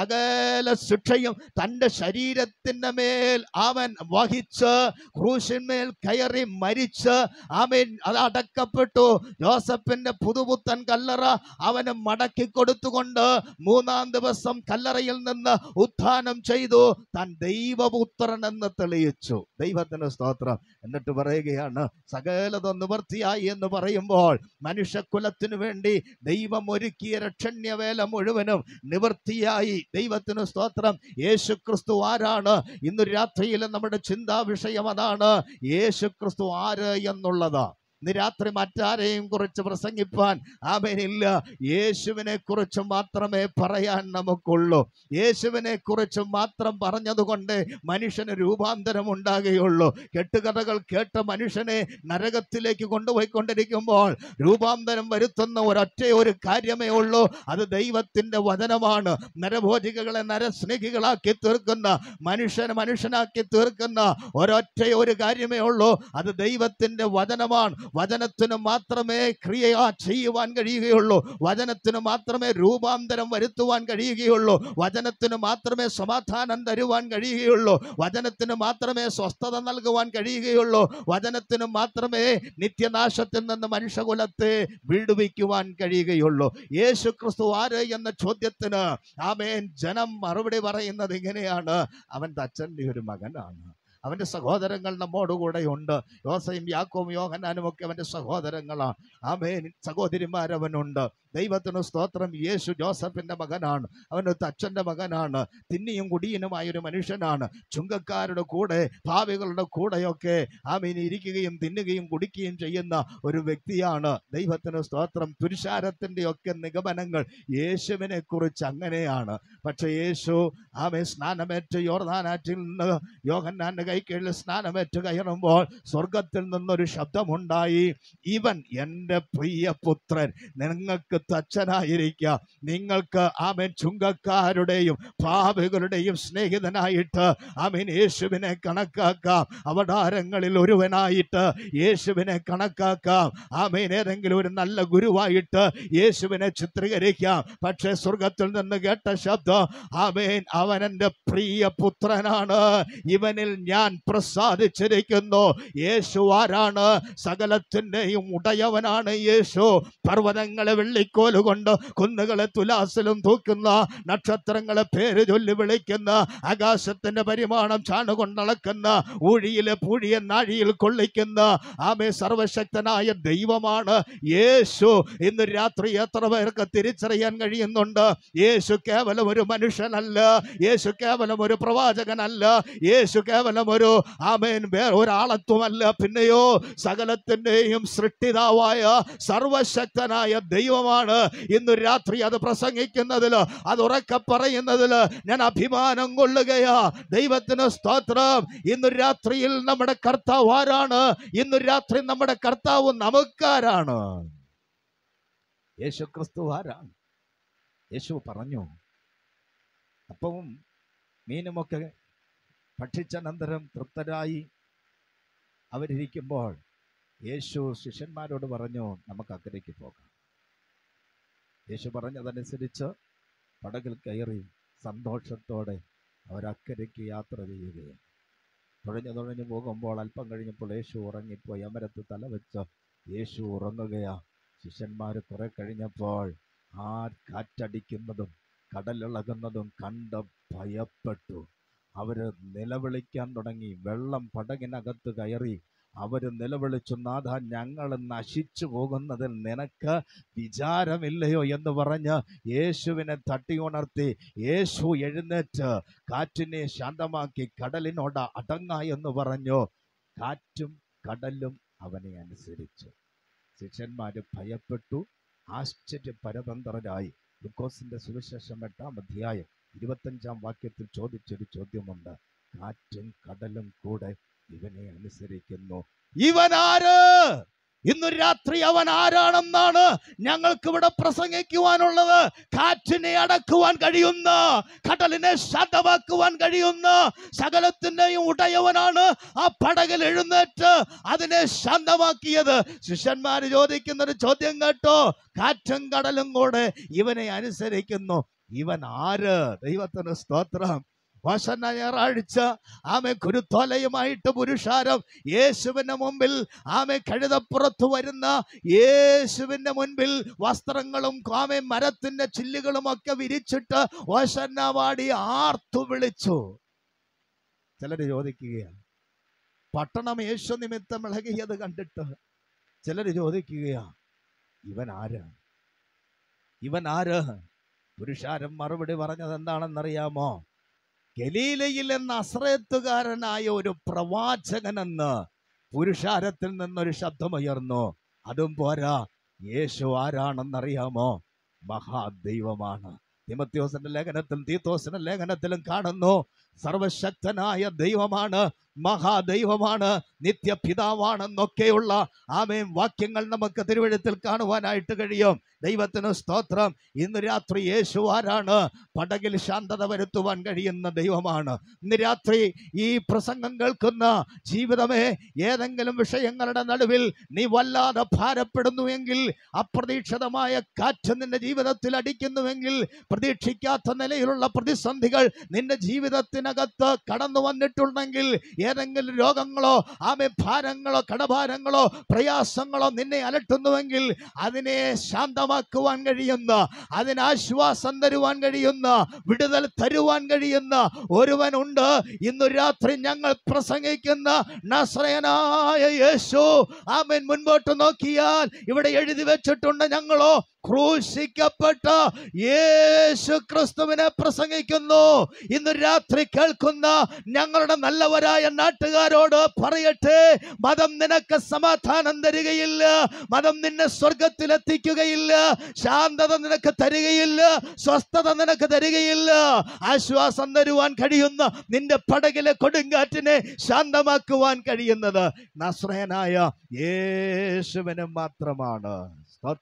സകല ശിക്ഷയും തൻ്റെ ശരീരത്തിൻ്റെ മേൽ അവൻ വഹിച്ച് ക്രൂശിന്മേൽ കയറി മരിച്ച് ആമേൻ അത് അടക്കപ്പെട്ടു. ജോസഫിന്റെ പുതുപുത്തൻ കല്ലറ അവന് മടക്കി കൊടുത്തുകൊണ്ട് മൂന്നാം ദിവസം കല്ലറയിൽ നിന്ന് ഉത്ഥാനം ചെയ്തു. താൻ ദൈവപുത്രൻ എന്ന് തെളിയിച്ചു. ദൈവത്തിന് സ്തോത്രം. എന്നിട്ട് പറയുകയാണ്, സകലതും നിവൃത്തിയായി എന്ന് പറയുമ്പോൾ മനുഷ്യകുലത്തിനു വേണ്ടി ദൈവം ഒരുക്കിയ രക്ഷണ്യവേല മുഴുവനും നിവൃത്തിയായി. ദൈവത്തിന് സ്തോത്രം. യേശു ക്രിസ്തു ആരാണ്? ഇന്ന് രാത്രിയിൽ നമ്മുടെ ചിന്താ വിഷയം അതാണ്. യേശു ക്രിസ്തു ആര് എന്നുള്ളത്. ഇന്ന് രാത്രി മറ്റാരെയും കുറിച്ച് പ്രസംഗിപ്പാൻ ആമേനില്ല. യേശുവിനെ കുറിച്ച് മാത്രമേ പറയാൻ നമുക്കുള്ളൂ. യേശുവിനെ കുറിച്ച് മാത്രം പറഞ്ഞതുകൊണ്ട് മനുഷ്യന് രൂപാന്തരം ഉണ്ടാകുകയുള്ളൂ. കെട്ടുകഥകൾ കേട്ട മനുഷ്യനെ നരകത്തിലേക്ക് കൊണ്ടുപോയിക്കൊണ്ടിരിക്കുമ്പോൾ രൂപാന്തരം വരുത്തുന്ന ഒരൊറ്റ ഒരു കാര്യമേ ഉള്ളൂ. അത് ദൈവത്തിന്റെ വചനമാണ്. നരഭോജികളെ നരസ്നേഹികളാക്കി തീർക്കുന്ന, മനുഷ്യനെ മനുഷ്യനാക്കി തീർക്കുന്ന ഒരൊറ്റ ഒരു കാര്യമേ ഉള്ളൂ. അത് ദൈവത്തിന്റെ വചനമാണ്. വചനത്തിന് മാത്രമേ ക്രിയ ചെയ്യുവാൻ കഴിയുകയുള്ളൂ. വചനത്തിന് മാത്രമേ രൂപാന്തരം വരുത്തുവാൻ കഴിയുകയുള്ളൂ. വചനത്തിന് മാത്രമേ സമാധാനം തരുവാൻ കഴിയുകയുള്ളൂ. വചനത്തിന് മാത്രമേ സ്വസ്ഥത നൽകുവാൻ കഴിയുകയുള്ളൂ. വചനത്തിന് മാത്രമേ നിത്യനാശത്തിൽ നിന്ന് മനുഷ്യകുലത്തെ വിടുവിക്കുവാൻ കഴിയുകയുള്ളൂ. യേശു ക്രിസ്തു ആര് എന്ന ചോദ്യത്തിന് ആമേൻ ജനം മറുപടി പറയുന്നത് ഇങ്ങനെയാണ്, അവൻ്റെ അച്ഛൻ്റെ ഒരു മകനാണ്. അവൻ്റെ സഹോദരങ്ങൾ നമ്മോടുകൂടെ ഉണ്ട്. യോസയും യാക്കോബും യോഹന്നാനും ഒക്കെ അവൻ്റെ സഹോദരങ്ങളാണ്. ആമേൻ. സഹോദരിമാരവനുണ്ട്. ദൈവത്തിന് സ്തോത്രം. യേശു ജോസഫിന്റെ മകനാണ്. അവനൊരു അച്ഛൻ്റെ മകനാണ്. തിന്നിയും കുടിയനുമായൊരു മനുഷ്യനാണ്. ചുങ്കക്കാരുടെ കൂടെ പാപികളുടെ കൂടെയൊക്കെ ആമേൻ ഇരിക്കുകയും തിന്നുകയും കുടിക്കുകയും ചെയ്യുന്ന ഒരു വ്യക്തിയാണ്. ദൈവത്തിന് സ്തോത്രം. പുരുഷാരത്തിൻ്റെ ഒക്കെ നിഗമനങ്ങൾ യേശുവിനെ കുറിച്ച് അങ്ങനെയാണ്. പക്ഷെ യേശു ആമേൻ സ്നാനമേറ്റ് യോർദാനാറ്റിൽ നിന്ന് യോഹന്നാന്റെ കൈക്കീഴിൽ സ്നാനമേറ്റ് കയറുമ്പോൾ സ്വർഗത്തിൽ നിന്നൊരു ശബ്ദമുണ്ടായി, ഇവൻ എൻ്റെ പ്രിയപുത്രൻ, നിങ്ങൾക്ക് അവിടുത്തെ അച്ഛനായിരിക്കാം. നിങ്ങൾക്ക് ആമേൻ ചുങ്കക്കാരുടെയും പാപികളുടെയും സ്നേഹിതനായിട്ട് ആമേൻ യേശുവിനെ കണക്കാക്കാം. അവതാരങ്ങളിൽ ഒരുവനായിട്ട് യേശുവിനെ കണക്കാക്കാം. ആമേൻ ഏതെങ്കിലും ഒരു നല്ല ഗുരുവായിട്ട് യേശുവിനെ ചിത്രീകരിക്കാം. പക്ഷേ സ്വർഗത്തിൽ നിന്ന് കേട്ട ശബ്ദം, ആമേൻ അവൻ എൻ്റെ പ്രിയ പുത്രനാണ്, ഇവനിൽ ഞാൻ പ്രസാദിച്ചിരിക്കുന്നു. യേശു ആരാണ്? സകലത്തിൻ്റെയും ഉടയവനാണ് യേശു. പർവ്വതങ്ങളെ വെള്ളിക്കോല് കൊണ്ട്, കുന്നുകളെ തുലാസിലും തൂക്കുന്ന, നക്ഷത്രങ്ങളെ പേര് ചൊല്ലി വിളിക്കുന്ന, ആകാശത്തിന്റെ പരിമാണം ചാണുകൊണ്ടളക്കുന്ന, ഊഴിയിലെ പൂഴിയെ നാഴിയിൽ കൊള്ളിക്കുന്ന ആമേ സർവശക്തനായ ദൈവമാണ് യേശു. ഇന്ന് രാത്രി എത്ര പേർക്ക് തിരിച്ചറിയാൻ കഴിയുന്നുണ്ട്? യേശു കേവലം ഒരു മനുഷ്യനല്ല, യേശു കേവലം ഒരു പ്രവാചകനല്ല, യേശു കേവലം ഒരു ആമേൻ വേറെ ഒരാളത്വമല്ല, പിന്നെയോ സകലത്തിൻ്റെയും സൃഷ്ടിതാവായ സർവശക്തനായ ദൈവമാണ്. ഇന്ന് രാത്രി അത് പ്രസംഗിക്കുന്നതിൽ, അത് ഉറക്കെ പറയുന്നതിൽ ഞാൻ അഭിമാനം കൊള്ളുകയാ. ദൈവത്തിന് സ്തോത്രം. ഇന്ന് രാത്രിയിൽ നമ്മുടെ കർത്താവ് ആരാണ്? ഇന്ന് രാത്രി നമ്മുടെ കർത്താവ് നമുക്കാരാണ്? യേശു ക്രിസ്തു ആരാണ്? യേശു പറഞ്ഞു, അപ്പവും മീനുമൊക്കെ ഭക്ഷിച്ചനന്തരം തൃപ്തരായി അവരിയ്ക്കുമ്പോൾ യേശു ശിഷ്യന്മാരോട് പറഞ്ഞു, നമുക്ക് അക്കരയ്ക്ക് പോകാം. യേശു പറഞ്ഞതനുസരിച്ച് പടകിൽ കയറി സന്തോഷത്തോടെ അവരക്കരയ്ക്ക് യാത്ര ചെയ്യുകയാണ്. തുഴഞ്ഞു തുഴഞ്ഞു പോകുമ്പോൾ അല്പം കഴിഞ്ഞപ്പോൾ യേശു ഉറങ്ങിപ്പോയി. അമരത്ത് തലവെച്ച് യേശു ഉറങ്ങുകയാ. ശിഷ്യന്മാർ കുറെ കഴിഞ്ഞപ്പോൾ ആ കാറ്റടിക്കുന്നതും കടലിളകുന്നതും കണ്ട് ഭയപ്പെട്ടു. അവര് നിലവിളിക്കാൻ തുടങ്ങി. വെള്ളം പടകിനകത്ത് കയറി. അവര് നിലവിളിച്ചു, നാഥ, ഞങ്ങൾ നശിച്ചു പോകുന്നതിൽ നിനക്ക് വിചാരമില്ലയോ എന്ന് പറഞ്ഞ് യേശുവിനെ തട്ടിയുണർത്തി. യേശു എഴുന്നേറ്റ് കാറ്റിനെ ശാന്തമാക്കി കടലിനോട് അടങ്ങ എന്ന് പറഞ്ഞു. കാറ്റും കടലും അവനെ അനുസരിച്ചു. ശിഷ്യന്മാര് ഭയപ്പെട്ടു, ആശ്ചര്യപരതന്ത്രരായി. ലൂക്കോസിന്റെ സുവിശേഷം എട്ടാം അധ്യായം ഇരുപത്തഞ്ചാം വാക്യത്തിൽ ചോദിച്ചൊരു ചോദ്യമുണ്ട്. കാറ്റും കടലും കൂടെ ഇവനെ അനുസരിക്കുന്നു. ഇവനാര്? ഇന്ന് രാത്രി അവൻ ആരാണെന്നാണ് ഞങ്ങൾക്ക് ഇവിടെ പ്രസംഗിക്കുവാനുള്ളത്. കാറ്റിനെ അടക്കുവാൻ കഴിയുന്ന, കടലിനെ ശാന്തമാക്കുവാൻ കഴിയുന്ന സകലത്തിൻ്റെയും ഉടയവനാണ്. ആ പടകിൽ എഴുന്നേറ്റ് അതിനെ ശാന്തമാക്കിയത്. ശിഷ്യന്മാര് ചോദിക്കുന്നൊരു ചോദ്യം കേട്ടോ, കാറ്റും കടലും കൂടെ ഇവനെ അനുസരിക്കുന്നു. ഇവൻ ആര്? ദൈവത്തിന് സ്തോത്രം. വസന്ന ഞായറാഴ്ച ആമെ കുരുത്തോലയുമായിട്ട് പുരുഷാരം യേശുവിന്റെ മുമ്പിൽ ആമെ കഴുതപ്പുറത്ത് വരുന്ന യേശുവിന്റെ മുൻപിൽ വസ്ത്രങ്ങളും ആമെ മരത്തിന്റെ ചില്ലുകളും ഒക്കെ വിരിച്ചിട്ട് വസന്ന വാടി ആർത്തു വിളിച്ചു. ചിലര് ചോദിക്കുകയാണ്, പട്ടണം യേശു നിമിത്തം ഇളകിയത് കണ്ടിട്ട് ചിലര് ചോദിക്കുകയാ, ഇവൻ ആര്? ഇവൻ ആര്? പുരുഷാരം മറുപടി പറഞ്ഞത് എന്താണെന്നറിയാമോ? ഗലീലയിൽ എന്ന നസറേത്തുകാരനായ ഒരു പ്രവാചകനെന്ന് പുരുഷാരത്തിൽ നിന്നൊരു ശബ്ദമുയർന്നു. അതും പോരാ, യേശു ആരാണെന്നറിയാമോ? മഹാദൈവമാണ്. തിമോഥെയോസിന്റെ ലേഖനത്തിലും തീത്തോസിന്റെ ലേഖനത്തിലും കാണുന്നു, സർവശക്തനായ ദൈവമാണ്, മഹാദൈവമാണ്, നിത്യപിതാവാണെന്നൊക്കെയുള്ള ആമേൻ വാക്യങ്ങൾ നമുക്ക് തിരുവെഴുത്തിൽ കാണുവാനായിട്ട് കഴിയും. ദൈവത്തിന് സ്തോത്രം. ഇന്ന് രാത്രി യേശു ആരാണ്? പടകിൽ ശാന്തത വരുത്തുവാൻ കഴിയുന്ന ദൈവമാണ്. ഇന്ന് രാത്രി ഈ പ്രസംഗം കേൾക്കുന്ന ജീവിതമേ, ഏതെങ്കിലും വിഷയങ്ങളുടെ നടുവിൽ നീ വല്ലാതെ ഭാരപ്പെടുന്നുവെങ്കിൽ, അപ്രതീക്ഷിതമായ കാറ്റ് നിന്റെ ജീവിതത്തിൽ അടിക്കുന്നുവെങ്കിൽ, പ്രതീക്ഷിക്കാത്ത നിലയിലുള്ള പ്രതിസന്ധികൾ നിന്റെ ജീവിതത്തിനകത്ത് കടന്നു വന്നിട്ടുണ്ടെങ്കിൽ, ഏതെങ്കിലും രോഗങ്ങളോ ആമേ ഭാരങ്ങളോ കടഭാരങ്ങളോ പ്രയാസങ്ങളോ നിന്നെ അലട്ടുന്നുവെങ്കിൽ, അതിനെ ശാന്തമാക്കുവാൻ കഴിയുന്ന, അതിന് ആശ്വാസം തരുവാൻ കഴിയുന്ന, വിടുതൽ തരുവാൻ കഴിയുന്ന ഒരുവനുണ്ട്. ഇന്നു രാത്രി ഞങ്ങൾ പ്രസംഗിക്കുന്ന നസറേയനായ യേശു. ആമേൻ. മുൻപോട്ട് നോക്കിയാൽ ഇവിടെ എഴുതി വെച്ചിട്ടുണ്ട്, ഞങ്ങളോ ക്രൂശിക്കപ്പെട്ട യേശു ക്രിസ്തുവിനെ പ്രസംഗിക്കുന്നു. ഇന്ന് രാത്രി കേൾക്കുന്ന ഞങ്ങളുടെ നല്ലവരായ നാട്ടുകാരോട് പറയട്ടെ, മതം നിനക്ക് സമാധാനം തരികയില്ല, മതം നിന്നെ സ്വർഗത്തിലെത്തിക്കുകയില്ല, ശാന്തത നിനക്ക് തരികയില്ല, സ്വസ്ഥത നിനക്ക് തരികയില്ല. ആശ്വാസം തരുവാൻ കഴിയുന്ന, നിന്റെ പടകിലെ കൊടുങ്കാറ്റിനെ ശാന്തമാക്കുവാൻ കഴിയുന്നത് നസ്രയനായ യേശുവിന് മാത്രമാണ്. സ്തോത്രം.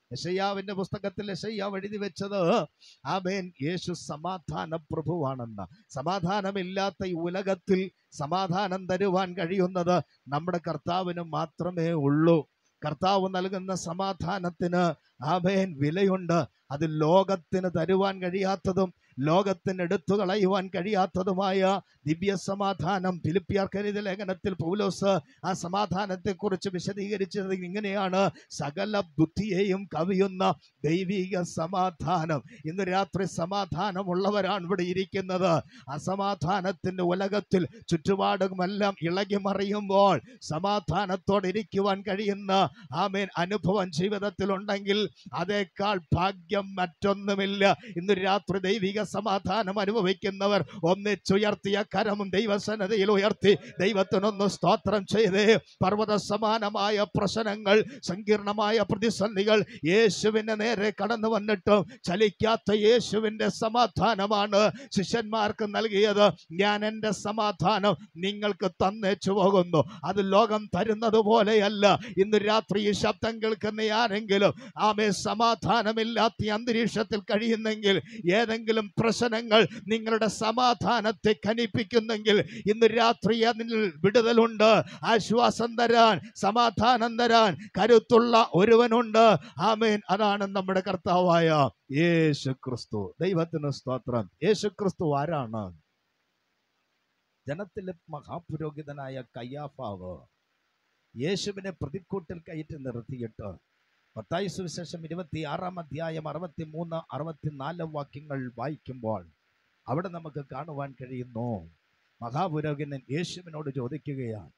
യെശയ്യാവിന്റെ പുസ്തകത്തിൽ യെശയ്യാവ് എഴുതി വെച്ചത് ആമേൻ യേശു സമാധാന പ്രഭുവാണെന്ന്. സമാധാനമില്ലാത്ത ഈ ഉലകത്തിൽ സമാധാനം തരുവാൻ കഴിയുന്നത് നമ്മുടെ കർത്താവിന് മാത്രമേ ഉള്ളൂ. കർത്താവ് നൽകുന്ന സമാധാനത്തിന് ആമേൻ വിലയുണ്ട്. അത് ലോകത്തിന് തരുവാൻ കഴിയാത്തതും ലോകത്തിന് എടുത്തു കളയുവാൻ കഴിയാത്തതുമായ ദിവ്യ സമാധാനം. ഫിലിപ്പിയർക്ക് എഴുതിയ ലേഖനത്തിൽ പൗലോസ് ആ സമാധാനത്തെക്കുറിച്ച് വിശദീകരിച്ചത് ഇങ്ങനെയാണ്: സകല ബുദ്ധിയെയും കവിയുന്ന ദൈവിക സമാധാനം. ഇന്ന് രാത്രി സമാധാനമുള്ളവരാണ് ഇവിടെ ഇരിക്കുന്നത്. അസമാധാനത്തിന്റെ ഉലകത്തിൽ ചുറ്റുപാടുമെല്ലാം ഇളകി മറിയുമ്പോൾ സമാധാനത്തോടെ ഇരിക്കുവാൻ കഴിയുന്ന ആമേൻ അനുഭവം ജീവിതത്തിൽ ഉണ്ടെങ്കിൽ അതേക്കാൾ ഭാഗ്യം മറ്റൊന്നുമില്ല. ഇന്ന് രാത്രി ദൈവിക സമാധാനം അനുഭവിക്കുന്നവർ ഒന്നിച്ചുയർത്തിയ കരമും ദൈവസന്നിധിയിൽ ഉയർത്തി ദൈവത്തിനൊന്ന് സ്തോത്രം ചെയ്തേ. പർവ്വത സമാനമായ പ്രശ്നങ്ങൾ, സങ്കീർണമായ പ്രതിസന്ധികൾ യേശുവിന്റെ നേരെ കടന്നു വന്നിട്ടും ചലിക്കാത്ത യേശുവിന്റെ സമാധാനമാണ് ശിഷ്യന്മാർക്ക് നൽകിയത്. ഞാൻ എൻ്റെ സമാധാനം നിങ്ങൾക്ക് തന്നേച്ചു പോകുന്നു. അത് ലോകം തരുന്നത് പോലെയല്ല. ഇന്ന് രാത്രി ഈ ശബ്ദം കേൾക്കുന്ന ആരെങ്കിലും ആമേ സമാധാനമില്ലാത്ത അന്തരീക്ഷത്തിൽ കഴിയുന്നെങ്കിൽ, ഏതെങ്കിലും പ്രശ്നങ്ങൾ നിങ്ങളുടെ സമാധാനത്തെ കനിപ്പിക്കുന്നെങ്കിൽ, ഇന്ന് രാത്രി അതിൽ വിടുതലുണ്ട്. ആശ്വാസം തരാൻ, സമാധാനം തരാൻ കരുത്തുള്ള ഒരുവനുണ്ട്. ആമേൻ. അതാണ് നമ്മുടെ കർത്താവായ യേശു ക്രിസ്തു. ദൈവത്തിന് സ്തോത്രം. യേശു ക്രിസ്തു ആരാണ്? ജനത്തിലെ മഹാപുരോഹിതനായ കയ്യാഫാവ് യേശുവിനെ പ്രതിക്കൂട്ടിൽ കയറ്റി നിർത്തിയിട്ട് മത്തായി സുവിശേഷം ഇരുപത്തി ആറാം അധ്യായം അറുപത്തി മൂന്ന് അറുപത്തിനാല് വാക്യങ്ങൾ വായിക്കുമ്പോൾ അവിടെ നമുക്ക് കാണുവാൻ കഴിയുന്നു, മഹാപുരോഹിതൻ യേശുവിനോട് ചോദിക്കുകയാണ്,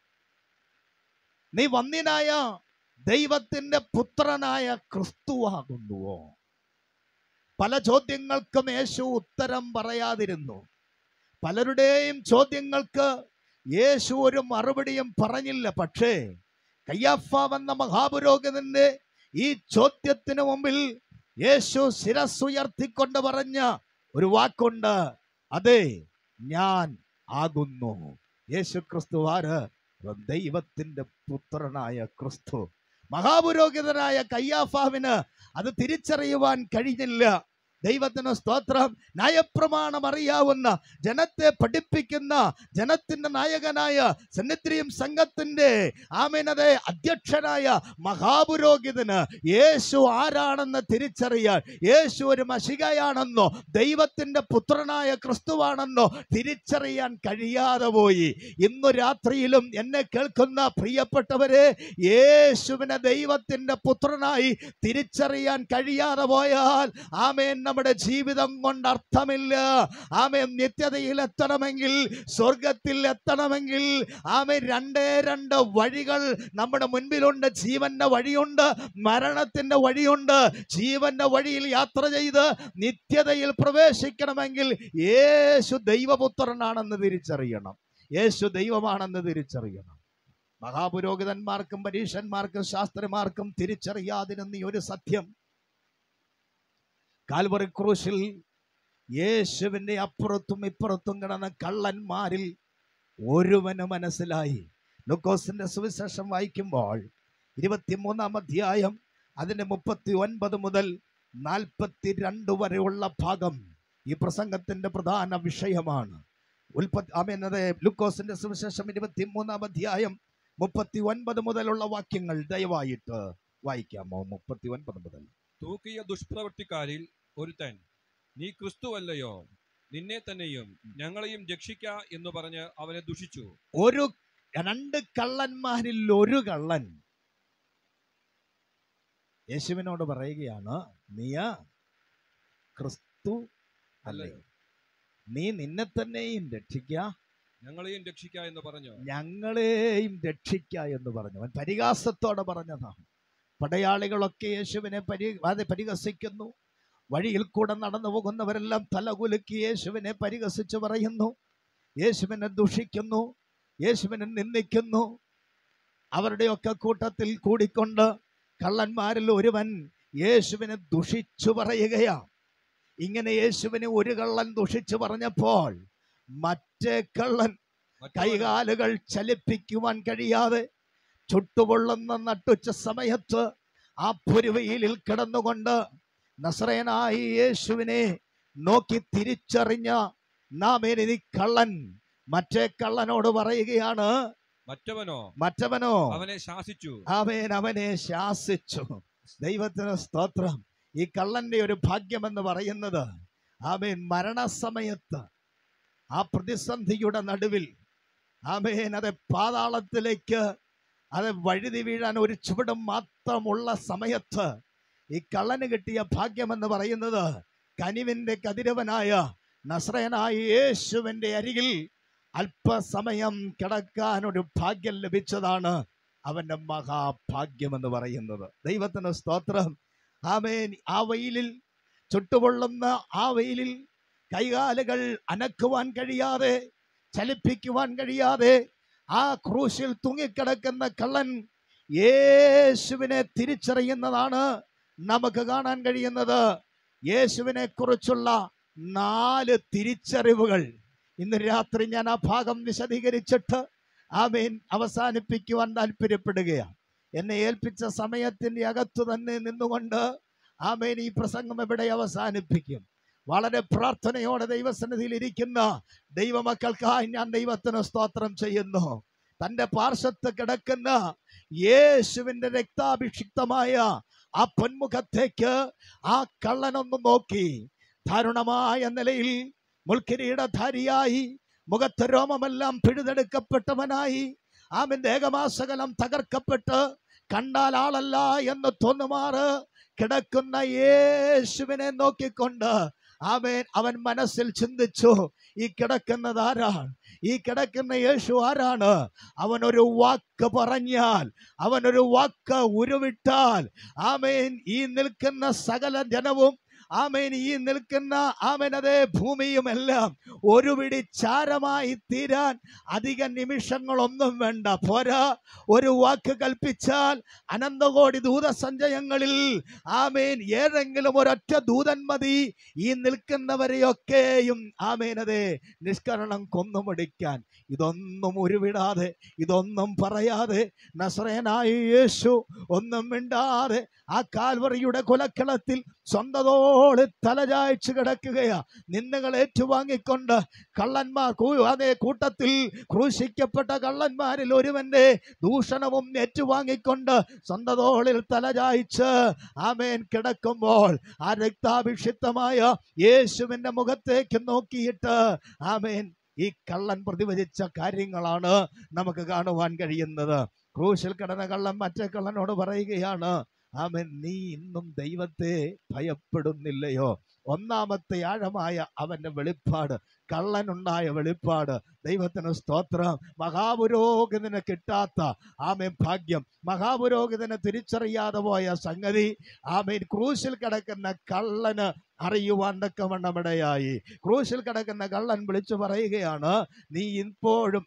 നീ വന്ദ്യനായ ദൈവത്തിന്റെ പുത്രനായ ക്രിസ്തുവാകുന്നുവോ? പല ചോദ്യങ്ങൾക്കും യേശു ഉത്തരം പറയാതിരുന്നു. പലരുടെയും ചോദ്യങ്ങൾക്ക് യേശു ഒരു മറുപടിയും പറഞ്ഞില്ല. പക്ഷേ കയ്യാഫാവ് എന്ന മഹാപുരോഹിതന്റെ ഈ ചോദ്യത്തിന് മുമ്പിൽ യേശു ശിരസ്സുയർത്തിക്കൊണ്ട് പറഞ്ഞ ഒരു വാക്കുണ്ട്, അതെ, ഞാൻ ആകുന്നു. യേശു ക്രിസ്തു ആര്? ദൈവത്തിന്റെ പുത്രനായ ക്രിസ്തു. മഹാപുരോഹിതനായ കയ്യാഫാവിന് അത് തിരിച്ചറിയുവാൻ കഴിഞ്ഞില്ല. ദൈവത്തിന് സ്തോത്രം. ന്യായപ്രമാണം അറിയാവുന്ന, ജനത്തെ പഠിപ്പിക്കുന്ന, ജനത്തിന്റെ നായകനായ സന്നിധിയും സംഘത്തിന്റെ ആമേനതെ അധ്യക്ഷനായ മഹാപുരോഹിതന് യേശു ആരാണെന്ന് തിരിച്ചറിയാൻ, യേശു ഒരു മശികയാണെന്നോ ദൈവത്തിന്റെ പുത്രനായ ക്രിസ്തുവാണെന്നോ തിരിച്ചറിയാൻ കഴിയാതെ പോയി. ഇന്നു രാത്രിയിലും എന്നെ കേൾക്കുന്ന പ്രിയപ്പെട്ടവരെ, യേശുവിനെ ദൈവത്തിന്റെ പുത്രനായി തിരിച്ചറിയാൻ കഴിയാതെ പോയാൽ ആമേൻ നമ്മുടെ ജീവിതം കൊണ്ട് അർത്ഥമില്ല. ആമേൻ. നിത്യതയിൽ എത്തണമെങ്കിൽ, സ്വർഗത്തിൽ എത്തണമെങ്കിൽ ആമേൻ രണ്ടേ രണ്ട് വഴികൾ നമ്മുടെ മുൻപിലുണ്ട്. ജീവന്റെ വഴിയുണ്ട്, മരണത്തിന്റെ വഴിയുണ്ട്. ജീവന്റെ വഴിയിൽ യാത്ര ചെയ്ത് നിത്യതയിൽ പ്രവേശിക്കണമെങ്കിൽ യേശു ദൈവപുത്രനാണെന്ന് തിരിച്ചറിയണം. യേശു ദൈവമാണെന്ന് തിരിച്ചറിയണം. മഹാപുരോഹിതന്മാർക്കും പരീശന്മാർക്കും ശാസ്ത്രിമാർക്കും തിരിച്ചറിയാതിരുന്ന ഈ ഒരു സത്യം കാൽവറി ക്രൂശിൽ യേശുവിന്റെ അപ്പുറത്തും ഇപ്പുറത്തും കിടന്ന കള്ളന്മാരിൽ ഒരുവന് മനസ്സിലായി. ലൂക്കോസിന്റെ സുവിശേഷം വായിക്കുമ്പോൾ ഇരുപത്തിമൂന്നാം അധ്യായം അതിന്റെ മുപ്പത്തി ഒൻപത് മുതൽ നാൽപ്പത്തി രണ്ട് വരെയുള്ള ഭാഗം ഈ പ്രസംഗത്തിന്റെ പ്രധാന വിഷയമാണ്. ഉൽപ്പത്തി ആമേനതെ ലൂക്കോസിന്റെ സുവിശേഷം ഇരുപത്തിമൂന്നാം അധ്യായം മുപ്പത്തി ഒൻപത് മുതലുള്ള വാക്യങ്ങൾ ദയവായിട്ട് വായിക്കാമോ? മുപ്പത്തി ഒൻപത് മുതൽ. തൂക്കിയ ദുഷ്പ്രവൃത്തിക്കാരിൽ ഒരുത്തൻ, നീ ക്രിസ്തുവല്ലയോ, നിന്നെ തന്നെയും ഞങ്ങളെയും രക്ഷിക്ക എന്ന് പറഞ്ഞ് അവനെ ദുഷിച്ചു. ഒരു രണ്ട് കള്ളന്മാരിൽ ഒരു കള്ളൻ യേശുവിനോട് പറയുകയാണ്, നീ ക്രിസ്തു അല്ലയോ, നീ നിന്നെ തന്നെയും രക്ഷിക്ക, ഞങ്ങളെയും രക്ഷിക്ക എന്ന് പറഞ്ഞു. ഞങ്ങളെയും രക്ഷിക്ക എന്ന് പറഞ്ഞു. അവൻ പരിഹാസത്തോടെ പറഞ്ഞതാണ്. പടയാളികളൊക്കെ യേശുവിനെ പരി പരിഹസിക്കുന്നു. വഴിയിൽ കൂടെ നടന്നു പോകുന്നവരെല്ലാം തലകുലുക്കി യേശുവിനെ പരിഹസിച്ച് പറയുന്നു, യേശുവിനെ ദുഷിക്കുന്നു, യേശുവിനെ നിന്ദിക്കുന്നു. അവരുടെയൊക്കെ കൂട്ടത്തിൽ കൂടിക്കൊണ്ട് കള്ളന്മാരിൽ ഒരുവൻ യേശുവിനെ ദുഷിച്ചു പറയുകയാണ്. ഇങ്ങനെ യേശുവിനെ ഒരു കള്ളൻ ദുഷിച്ചു പറഞ്ഞപ്പോൾ മറ്റേ കള്ളൻ കൈകാലുകൾ ചലിപ്പിക്കുവാൻ കഴിയാതെ ചുട്ടുപൊള്ളുന്ന നട്ടുച്ച സമയത്ത് ആ പൊരുവെയിലിൽ കിടന്നുകൊണ്ട് നസറേയനായ യേശുവിനെ നോക്കി തിരിച്ചറിഞ്ഞ നാമേൻ ഈ കള്ളൻ മറ്റേ കള്ളനോട് പറയുകയാണ്, മറ്റവനോ മറ്റവനോ അവനെ ശാസിച്ചു. ആമേൻ, അവനെ ശാസിച്ചു. ദൈവത്തിന് സ്തോത്രം. ഈ കള്ളന്റെ ഒരു ഭാഗ്യമെന്ന് പറയുന്നത്, ആമേൻ, മരണസമയത്ത് ആ പ്രതിസന്ധിയുടെ നടുവിൽ, ആമേൻ, അത് പാതാളത്തിലേക്ക് അത് വഴുതി വീഴാൻ ഒരു ചുവടും മാത്രമുള്ള സമയത്ത് ഈ കള്ളന് കിട്ടിയ ഭാഗ്യമെന്ന് പറയുന്നത്, കനിവിന്റെ കതിരവനായ നസ്രയനായ യേശുവിന്റെ അരികിൽ അല്പസമയം കിടക്കാൻ ഒരു ഭാഗ്യം ലഭിച്ചതാണ് അവന്റെ മഹാഭാഗ്യമെന്ന് പറയുന്നത്. ദൈവത്തിന് സ്തോത്രം. ആമേൻ. ആ വെയിലിൽ, ചുട്ടുപൊള്ളുന്ന ആ വെയിലിൽ കൈകാലുകൾ അനക്കുവാൻ കഴിയാതെ, ചലിപ്പിക്കുവാൻ കഴിയാതെ ആ ക്രൂശിൽ തൂങ്ങിക്കിടക്കുന്ന കള്ളൻ യേശുവിനെ തിരിച്ചറിയുന്നതാണ് നമുക്ക് കാണാൻ കഴിയുന്നത്. യേശുവിനെ കുറിച്ചുള്ള നാല് തിരിച്ചറിവുകൾ ഇന്ന് രാത്രി ഞാൻ ആ ഭാഗം വിശദീകരിച്ചിട്ട് ആമേൻ അവസാനിപ്പിക്കുവാൻ താല്പര്യപ്പെടുകയാണ്. എന്നെ ഏൽപ്പിച്ച സമയത്തിന്റെ അകത്തു തന്നെ നിന്നുകൊണ്ട് ആമേൻ ഈ പ്രസംഗം എവിടെ അവസാനിപ്പിക്കും. വളരെ പ്രാർത്ഥനയോടെ ദൈവസന്നിധിയിൽ ഇരിക്കുന്ന ദൈവമക്കൾക്കായി ഞാൻ ദൈവത്തിന് സ്തോത്രം ചെയ്യുന്നു. തന്റെ പാർശ്വത്ത് കിടക്കുന്ന യേശുവിന്റെ രക്താഭിഷിക്തമായ ആ പൊന്മുഖത്തേക്ക് ആ കള്ളനൊന്ന് നോക്കി, ദാരുണമായ നിലയിൽ മുൾക്കിരീടധാരിയായി, മുഖത്ത് രോമമെല്ലാം പിഴുതെടുക്കപ്പെട്ടവനായി, ആമേൻ, ദേഹമാസകലം തകർക്കപ്പെട്ട് കണ്ടാൽ ആളല്ല എന്ന് തോന്നുമാറ് കിടക്കുന്ന യേശുവിനെ നോക്കിക്കൊണ്ട് ആമേൻ അവൻ മനസ്സിൽ ചിന്തിച്ചു, ഈ കിടക്കുന്നത് ആരാണ്? ഈ കിടക്കുന്ന യേശു ആരാണ്? അവനൊരു വാക്ക് പറഞ്ഞാൽ, അവനൊരു വാക്ക് ഉരുവിട്ടാൽ, ആമേൻ, ഈ നിൽക്കുന്ന സകല ജനവും, ആമേൻ, ഈ നിൽക്കുന്ന ആമേൻ അതേ ഭൂമിയും എല്ലാം ഒരു പിടി ചാരമായി തീരാൻ അധിക നിമിഷങ്ങളൊന്നും വേണ്ട. പോരാ, ഒരു വാക്ക് കൽപ്പിച്ചാൽ അനന്തകോടി ദൂതസഞ്ചയങ്ങളിൽ ആമേൻ ഏതെങ്കിലും ഒരൊറ്റ ദൂതൻ മതി ഈ നിൽക്കുന്നവരെയൊക്കെയും ആമേൻ അതേ നിഷ്കരണം കൊന്നുമുടിക്കാൻ. ഇതൊന്നും ഉരുവിടാതെ, ഇതൊന്നും പറയാതെ നസറേയനായ യേശു ഒന്നും മിണ്ടാതെ ആ കാൽവറിയുടെ കുലക്കളത്തിൽ സ്വന്തതോട് തലചായ്ച്ചു കിടക്കുകയാ. നിന്ദകൾ ഏറ്റുവാങ്ങിക്കൊണ്ട് കള്ളന്മാർ അതേ കൂട്ടത്തിൽ ക്രൂശിക്കപ്പെട്ട കള്ളന്മാരിൽ ഒരുവന്റെ ദൂഷണവും ഏറ്റുവാങ്ങിക്കൊണ്ട് സ്വന്തതോളിൽ തലചായ്ച്ച് ആമേൻ കിടക്കുമ്പോൾ ആ രക്താഭിഷിക്തമായ യേശുവിന്റെ മുഖത്തേക്ക് നോക്കിയിട്ട് ആമേൻ ഈ കള്ളൻ പ്രതിവചിച്ച കാര്യങ്ങളാണ് നമുക്ക് കാണുവാൻ കഴിയുന്നത്. ക്രൂശിൽ കിടന്ന കള്ളൻ മറ്റേ കള്ളനോട് പറയുകയാണ്, ആമേൻ, നീ ഇന്നും ദൈവത്തെ ഭയപ്പെടുന്നില്ലയോ? ഒന്നാമത്തെ ആഴമായ അവന്റെ വെളിപ്പാട്, കള്ളനുണ്ടായ വെളിപ്പാട്. ദൈവത്തിന് സ്തോത്രം. മഹാപുരോഹിതന് കിട്ടാത്ത ആമേൻ ഭാഗ്യം, മഹാപുരോഹിതനെ തിരിച്ചറിയാതെ പോയ സംഗതി ആമേൻ ക്രൂശിൽ കിടക്കുന്ന കള്ളന് അറിയുവാൻ തക്കവണ്ണമിടയായി. ക്രൂശിൽ കിടക്കുന്ന കള്ളൻ വിളിച്ചു പറയുകയാണ്, നീ ഇപ്പോഴും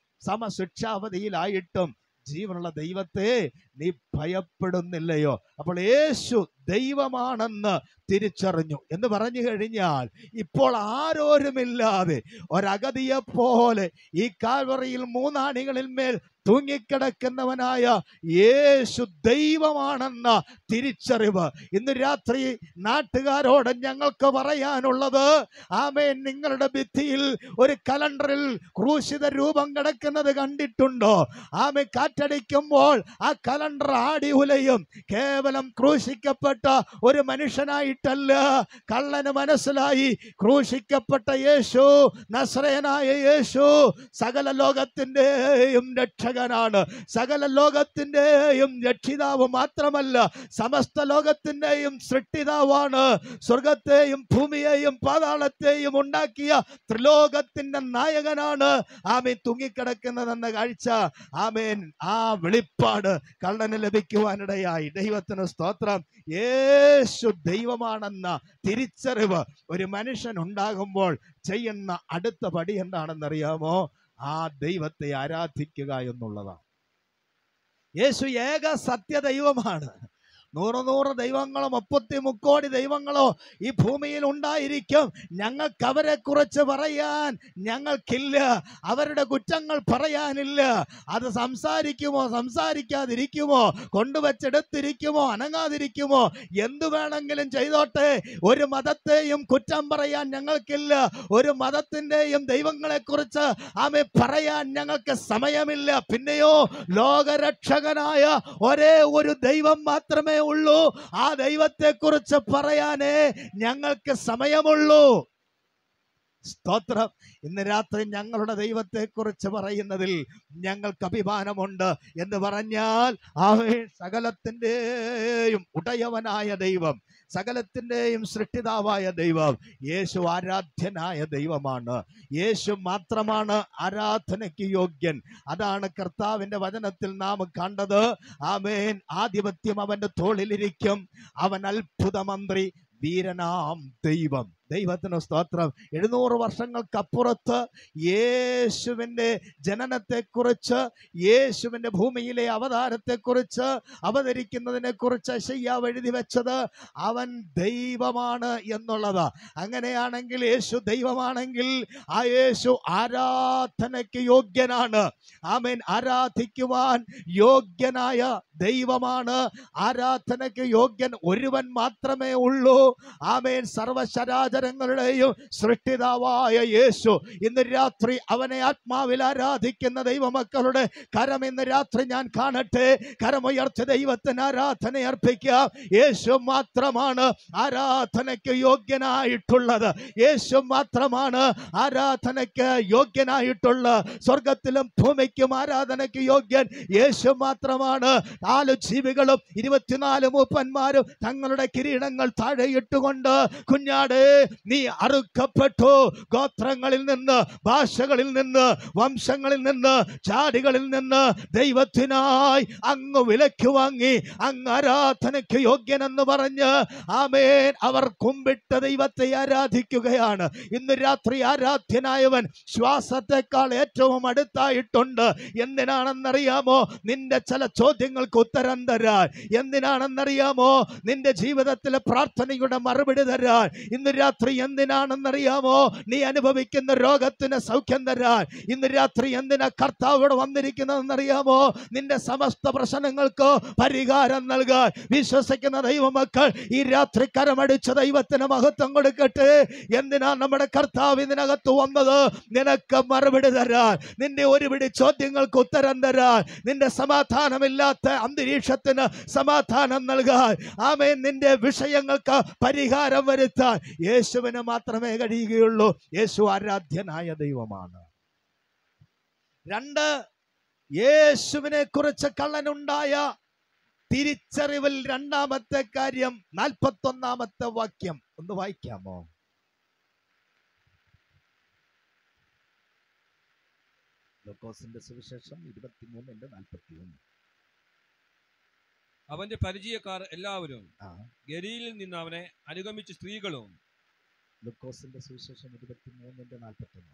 സമശിക്ഷാവധിയിലായിട്ടും ജീവനുള്ള ദൈവത്തെ നീ ഭയപ്പെടുന്നില്ലയോ? അപ്പോൾ യേശു ദൈവമാണെന്ന് തിരിച്ചറിഞ്ഞു എന്ന് പറഞ്ഞു കഴിഞ്ഞാൽ, ഇപ്പോൾ ആരോരുമില്ലാതെ ഒരഗതിയെ പോലെ ഈ കാൽവറിയിൽ മൂന്നാണികളിൽ മേൽ തൂങ്ങിക്കിടക്കുന്നവനായ യേശു ദൈവമാണെന്ന തിരിച്ചറിവ് ഇന്ന് രാത്രി നാട്ടുകാരോട് ഞങ്ങൾക്ക് പറയാനുള്ളത്, ആമേൻ, നിങ്ങളുടെ ഭിത്തിയിൽ ഒരു കലണ്ടറിൽ ക്രൂശിത രൂപം കിടക്കുന്നത് കണ്ടിട്ടുണ്ടോ? ആമേൻ, കാറ്റടിക്കുമ്പോൾ ആ കലണ്ടർ ആടി ഉലയും. കേവലം ക്രൂശിക്കപ്പെട്ട ഒരു മനുഷ്യനായിട്ടല്ല കള്ളന് മനസ്സിലായി, ക്രൂശിക്കപ്പെട്ട യേശു, നസറേയനായ യേശു സകല ലോകത്തിൻ്റെയും രക്ഷകനാണ്, സകല ലോകത്തിൻ്റെയും രക്ഷിതാവ് മാത്രമല്ല, സമസ്ത ലോകത്തിൻ്റെയും സൃഷ്ടിതാവാണ്. സ്വർഗത്തെയും ഭൂമിയെയും പാതാളത്തെയും ഉണ്ടാക്കിയ ത്രിലോകത്തിന്റെ നായകനാണ് ആമേൻ തൂങ്ങിക്കിടക്കുന്നതെന്ന കാഴ്ച, ആമേൻ, ആ വെളിപ്പാട് കള്ളന് ലഭിക്കുവാനിടയായി. ദൈവത്തിന് സ്തോത്രം. യേശു ദൈവമാണെന്ന തിരിച്ചറിവ് ഒരു മനുഷ്യൻ ഉണ്ടാകുമ്പോൾ ചെയ്യുന്ന അടുത്ത പടി എന്താണെന്നറിയാമോ? ആ ദൈവത്തെ ആരാധിക്കുക എന്നുള്ളതാണ്. യേശു ഏക സത്യ ദൈവമാണ്. നൂറ് നൂറ് ദൈവങ്ങളോ മുപ്പത്തി മുക്കോടി ദൈവങ്ങളോ ഈ ഭൂമിയിൽ ഉണ്ടായിരിക്കും. ഞങ്ങൾക്ക് അവരെ കുറിച്ച് പറയാൻ ഞങ്ങൾക്കില്ല, അവരുടെ കുറ്റങ്ങൾ പറയാനില്ല. അത് സംസാരിക്കുമോ സംസാരിക്കാതിരിക്കുമോ, കൊണ്ടുവച്ചെടുത്തിരിക്കുമോ അനങ്ങാതിരിക്കുമോ, എന്തു വേണമെങ്കിലും ചെയ്തോട്ടെ. ഒരു മതത്തെയും കുറ്റം പറയാൻ ഞങ്ങൾക്കില്ല. ഒരു മതത്തിന്റെയും ദൈവങ്ങളെ കുറിച്ച് ആമേ പറയാൻ ഞങ്ങൾക്ക് സമയമില്ല. പിന്നെയോ ലോകരക്ഷകനായ ഒരേ ഒരു ദൈവം മാത്രമേ ഉള്ളൂ. ആ ദൈവത്തെ കുറിച്ച് പറയാനേ ഞങ്ങൾക്ക് സമയമുള്ളൂ. സ്തോത്രം. ഇന്ന് രാത്രി ഞങ്ങളുടെ ദൈവത്തെ കുറിച്ച് പറയുന്നതിൽ ഞങ്ങൾക്ക് അഭിമാനമുണ്ട്. എന്ന് പറഞ്ഞാൽ അവൻ സകലത്തിൻ്റെയും ഉടയവനായ ദൈവം, സകലത്തിൻ്റെയും സൃഷ്ടിതാവായ ദൈവം, യേശു ആരാധ്യനായ ദൈവമാണ്. യേശു മാത്രമാണ് ആരാധനയ്ക്ക് യോഗ്യൻ. അതാണ് കർത്താവിൻ്റെ വചനത്തിൽ നാം കണ്ടത്. ആമേൻ. ആധിപത്യം അവൻ്റെ തോളിലിരിക്കും, അവൻ അത്ഭുത മന്ത്രി, വീരനാം ദൈവം. ദൈവത്തിന് സ്തോത്രം. എഴുന്നൂറ് വർഷങ്ങൾക്കപ്പുറത്ത് യേശുവിൻ്റെ ജനനത്തെക്കുറിച്ച്, യേശുവിൻ്റെ ഭൂമിയിലെ അവതാരത്തെക്കുറിച്ച്, അവതരിക്കുന്നതിനെ കുറിച്ച് യെശയ്യാവ് എഴുതി വെച്ചത് അവൻ ദൈവമാണ് എന്നുള്ളത്. അങ്ങനെയാണെങ്കിൽ യേശു ദൈവമാണെങ്കിൽ ആ യേശു ആരാധനയ്ക്ക് യോഗ്യനാണ്. ആമേൻ. ആരാധിക്കുവാൻ യോഗ്യനായ ദൈവമാണ്. ആരാധനയ്ക്ക് യോഗ്യൻ ഒരുവൻ മാത്രമേ ഉള്ളൂ. ആമേൻ. സർവശരാചരങ്ങളുടെയും സൃഷ്ടിതാവായ യേശു. ഇന്ന് രാത്രി അവനെ ആത്മാവിൽ ആരാധിക്കുന്ന ദൈവമക്കളുടെ കരം ഇന്ന് രാത്രി ഞാൻ കാണട്ടെ. കരമുയർത്തി ദൈവത്തിന് ആരാധന അർപ്പിക്കാം. യേശു മാത്രമാണ് ആരാധനയ്ക്ക് യോഗ്യനായിട്ടുള്ളത്. യേശു മാത്രമാണ് ആരാധനയ്ക്ക് യോഗ്യനായിട്ടുള്ളത്. സ്വർഗത്തിലും ഭൂമിക്കും ആരാധനയ്ക്ക് യോഗ്യൻ യേശു മാത്രമാണ്. നാല് ജീവികളും ഇരുപത്തിനാല് മൂപ്പന്മാരും തങ്ങളുടെ കിരീടങ്ങൾ താഴെയിട്ടുകൊണ്ട്, കുഞ്ഞാടേ നീ അറുക്കപ്പെട്ടു, ഗോത്രങ്ങളിൽ നിന്ന്, ഭാഷകളിൽ നിന്ന്, വംശങ്ങളിൽ നിന്ന്, ജാതികളിൽ നിന്ന് ദൈവത്തിനായി അങ്ങ് വിലയ്ക്ക് വാങ്ങി, അങ്ങ് ആരാധനയ്ക്ക് യോഗ്യനെന്ന് പറഞ്ഞ് ആമേൻ അവർ കുമ്പിട്ട് ദൈവത്തെ ആരാധിക്കുകയാണ്. ഇന്ന് രാത്രി ആരാധ്യനായവൻ ശ്വാസത്തെക്കാൾ ഏറ്റവും അടുത്തായിട്ടുണ്ട്. എന്തിനാണെന്നറിയാമോ? നിന്റെ ചില ചോദ്യങ്ങൾക്ക് ഉത്തരം തരാൻ. എന്തിനാണെന്നറിയാമോ? നിന്റെ ജീവിതത്തിലെ പ്രാർത്ഥനയുടെ മറുപടി തരാൻ. ഇന്ന് രാത്രി എന്തിനാണെന്നറിയാമോ? നീ അനുഭവിക്കുന്ന രോഗത്തിന് സൗഖ്യം തരാൻ. ഇന്ന് രാത്രി എന്തിനാ കർത്താവ് ഇവിടെ വന്നിരിക്കുന്നതെന്നറിയാമോ? നിന്റെ സമസ്ത പ്രശ്നങ്ങൾക്ക് പരിഹാരം നൽകാൻ. വിശ്വസിക്കുന്ന ദൈവമക്കൾ ഈ രാത്രി കരമടിച്ച ദൈവത്തിന് മഹത്വം കൊടുക്കട്ടെ. എന്തിനാ നമ്മുടെ കർത്താവ് ഇതിനകത്ത് വന്നത്? നിനക്ക് മറുപടി തരാൻ, നിന്റെ ഒരുപിടി ചോദ്യങ്ങൾക്ക് ഉത്തരം തരാൻ, നിന്റെ സമാധാനമില്ലാത്ത അന്തരീക്ഷത്തിന് സമാധാനം നൽകാൻ, ആമേൻ, നിന്റെ വിഷയങ്ങൾക്ക് പരിഹാരം വരുത്താൻ യേശുവിന് മാത്രമേ കഴിയുകയുള്ളൂ. യേശു ആരാധ്യനായ ദൈവമാണ്. രണ്ട്, യേശുവിനെ കുറിച്ച് കള്ളനുണ്ടായ തിരിച്ചറിവിൽ രണ്ടാമത്തെ കാര്യം നാൽപ്പത്തി ഒന്നാമത്തെ വാക്യം ഒന്ന് വായിക്കാമോ? ലൂക്കോസിന്റെ സുവിശേഷം ഇരുപത്തിമൂന്നിന്റെ നാൽപ്പത്തി ഒന്ന്. അവന്റെ പരിചയക്കാർ എല്ലാവരും ഗലീലിൽ നിന്ന് അവനെ അനുഗമിച്ച സ്ത്രീകളും. ലൂക്കോസിന്റെ സുവിശേഷം ഇരുപത്തിമൂന്നിന്റെ നാൽപ്പത്തി ഒന്ന്.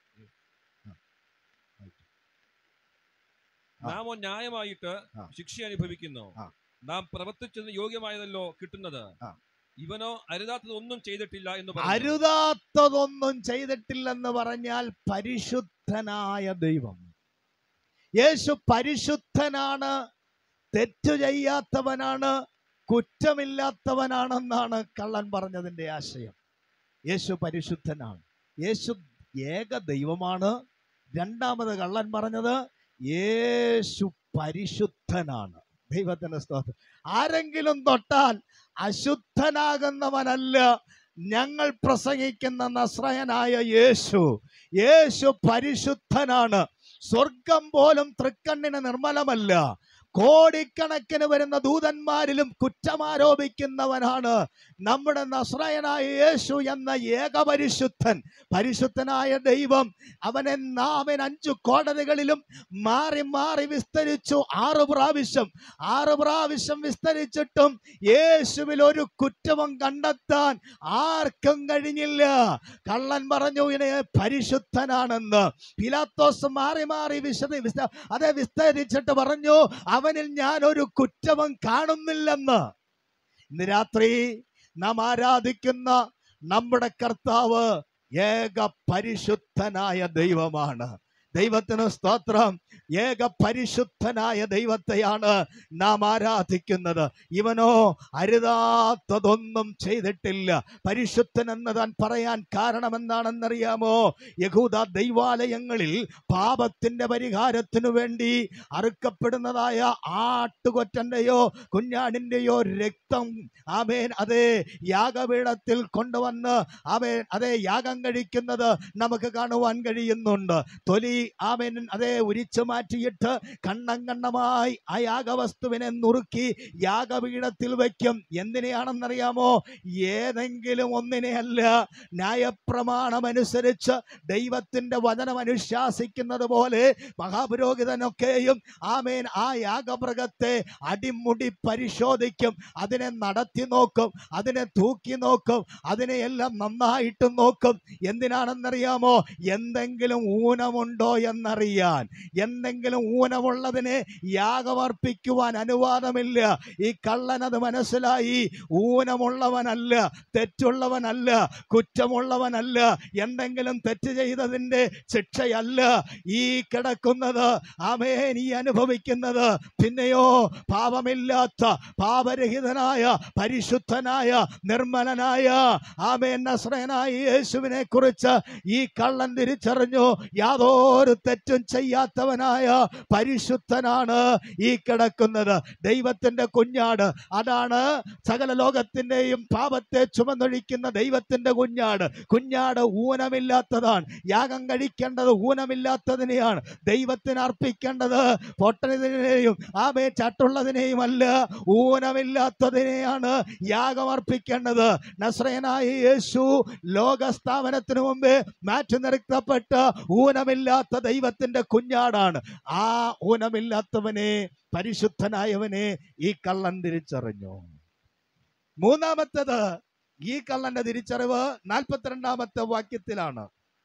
നാമോ ന്യായമായിട്ട് ശിക്ഷ അനുഭവിക്കുന്നു, നാം പ്രവർത്തിച്ചത് യോഗ്യമായതല്ലോ കിട്ടുന്നത്. ഇവനോ അരുതാത്തതൊന്നും ചെയ്തിട്ടില്ല എന്ന് പറഞ്ഞു. അരുതാത്തതൊന്നും ചെയ്തിട്ടില്ലെന്ന് പറഞ്ഞാൽ പരിശുദ്ധനായ ദൈവം. യേശു പരിശുദ്ധനാണ്, തെറ്റു ചെയ്യാത്തവനാണ്, കുറ്റമില്ലാത്തവനാണെന്നാണ് കള്ളൻ പറഞ്ഞതിന്റെ ആശയം. യേശു പരിശുദ്ധനാണ്, യേശു ഏക ദൈവമാണ്. രണ്ടാമത് കള്ളൻ പറഞ്ഞത് യേശു പരിശുദ്ധനാണ്. ദൈവത്തിന്റെ സ്തോത്രം. ആരെങ്കിലും തൊട്ടാൽ അശുദ്ധനാകുന്നവനല്ല ഞങ്ങൾ പ്രസംഗിക്കുന്ന നസ്രയനായ യേശു. യേശു പരിശുദ്ധനാണ്. സ്വർഗം പോലും തൃക്കണ്ണിന് നിർമ്മലമല്ല. കോടിക്കണക്കിന് വരുന്ന ദൂതന്മാരിലും കുറ്റമാരോപിക്കുന്നവനാണ് നമ്മുടെ നസ്രയനായ യേശു എന്ന ഏകപരിശുദ്ധൻ. പരിശുദ്ധനായ ദൈവം അവനെ നാമൻ അഞ്ചു കോടതികളിലും മാറി മാറി വിസ്തരിച്ചു. ആറ് പ്രാവശ്യം ആറ് പ്രാവശ്യം വിസ്തരിച്ചിട്ടും യേശുവിൽ ഒരു കുറ്റവും കണ്ടെത്താൻ ആർക്കും കഴിഞ്ഞില്ല. കള്ളൻ പറഞ്ഞു ഇനെ പരിശുദ്ധനാണെന്ന്. പിലാത്തോസ് മാറി മാറി വിശദ അതെ വിസ്തരിച്ചിട്ട് പറഞ്ഞു അവനിൽ ഞാൻ ഒരു കുറ്റവും കാണുന്നില്ലെന്ന്. ഇന്ന് രാത്രി നാം ആരാധിക്കുന്ന നമ്മുടെ കർത്താവ് ഏക പരിശുദ്ധനായ ദൈവമാണ്. ദൈവത്തിന് സ്തോത്രം. ഏക പരിശുദ്ധനായ ദൈവത്തെയാണ് നാം ആരാധിക്കുന്നത്. ഇവനോ അരുതാത്തതൊന്നും ചെയ്തിട്ടില്ല. പരിശുദ്ധൻ എന്ന് താൻ പറയാൻ കാരണം എന്താണെന്നറിയാമോ? യഹൂദ ദൈവാലയങ്ങളിൽ പാപത്തിന്റെ പരിഹാരത്തിനു വേണ്ടി അറുക്കപ്പെടുന്നതായ ആട്ടുകൊറ്റന്റെയോ കുഞ്ഞാടിന്റെയോ രക്തം ആമേൻ അതേ യാഗപീഠത്തിൽ കൊണ്ടുവന്ന് ആമേൻ അതേ യാഗം കഴിക്കുന്നത് നമുക്ക് കാണുവാൻ കഴിയുന്നുണ്ട്. തൊലി ആമേൻ അതേ ഉരിച്ചു മാറ്റിയിട്ട് കണ്ണം കണ്ണമായി ആ യാഗവസ്തുവിനെ നുറുക്കി യാഗപീഠത്തിൽ വയ്ക്കും. എന്തിനെയാണെന്നറിയാമോ? ഏതെങ്കിലും ഒന്നിനെയല്ല, ന്യായപ്രമാണമനുസരിച്ച് ദൈവത്തിന്റെ വചനം അനുശാസിക്കുന്നത് പോലെ മഹാപുരോഹിതനൊക്കെയും ആമേൻ ആ യാഗമൃഗത്തെ അടിമുടി പരിശോധിക്കും. അതിനെ നടത്തി നോക്കും, അതിനെ തൂക്കി നോക്കും, അതിനെയെല്ലാം നന്നായിട്ട് നോക്കും. എന്തിനാണെന്നറിയാമോ? എന്തെങ്കിലും ഊനമുണ്ടോ എന്നറിയാൻ. എന്തെങ്കിലും ഊനമുള്ളതിനെ യാഗമർപ്പിക്കുവാൻ അനുവാദമില്ല. ഈ കള്ളനത് മനസ്സിലായി. ഊനമുള്ളവനല്ല, തെറ്റുള്ളവനല്ല, കുറ്റമുള്ളവനല്ല, എന്തെങ്കിലും തെറ്റ് ചെയ്തതിൻ്റെ ശിക്ഷയല്ല ഈ കിടക്കുന്നത്, ആമേൻ ഈ അനുഭവിക്കുന്നത്. പിന്നെയോ പാപമില്ലാത്ത പാപരഹിതനായ പരിശുദ്ധനായ നിർമ്മലനായ ആമേൻ നസ്രയനായ യേശുവിനെ കുറിച്ച് ഈ കള്ളൻ തിരിച്ചറിഞ്ഞു. യാതൊരു തെറ്റും ചെയ്യാത്തവനായ പരിശുദ്ധനാണ് ഈ കിടക്കുന്നത്. ദൈവത്തിന്റെ കുഞ്ഞാട്, അതാണ് സകല ലോകത്തിന്റെയും പാപത്തെ ചുമന്നൊഴിക്കുന്ന ദൈവത്തിന്റെ കുഞ്ഞാട്. കുഞ്ഞാട് ഊനമില്ലാത്തതാണ്. യാഗം കഴിക്കേണ്ടത് ഊനമില്ലാത്തതിനെയാണ്. ദൈവത്തിന് അർപ്പിക്കേണ്ടത് പൊട്ടനതിനെയും ആമേ ചട്ടുള്ളതിനെയും അല്ല, ഊനമില്ലാത്തതിനെയാണ് യാഗം അർപ്പിക്കേണ്ടത്. നസ്രയനായ യേശു ലോകസ്ഥാപനത്തിനു മുമ്പേ മാറ്റി നിർത്തപ്പെട്ട ഊനമില്ലാത്ത ദൈവത്തിന്റെ കുഞ്ഞാടാണ്. ആ ഊനമില്ലാത്തവനെ, പരിശുദ്ധനായവനെ ഈ കള്ളൻ തിരിച്ചറിഞ്ഞു. മൂന്നാമത്തേത്, ഈ കള്ളന്റെ തിരിച്ചറിവ് നാൽപ്പത്തിരണ്ടാമത്തെ വാക്യത്തിലാണ്.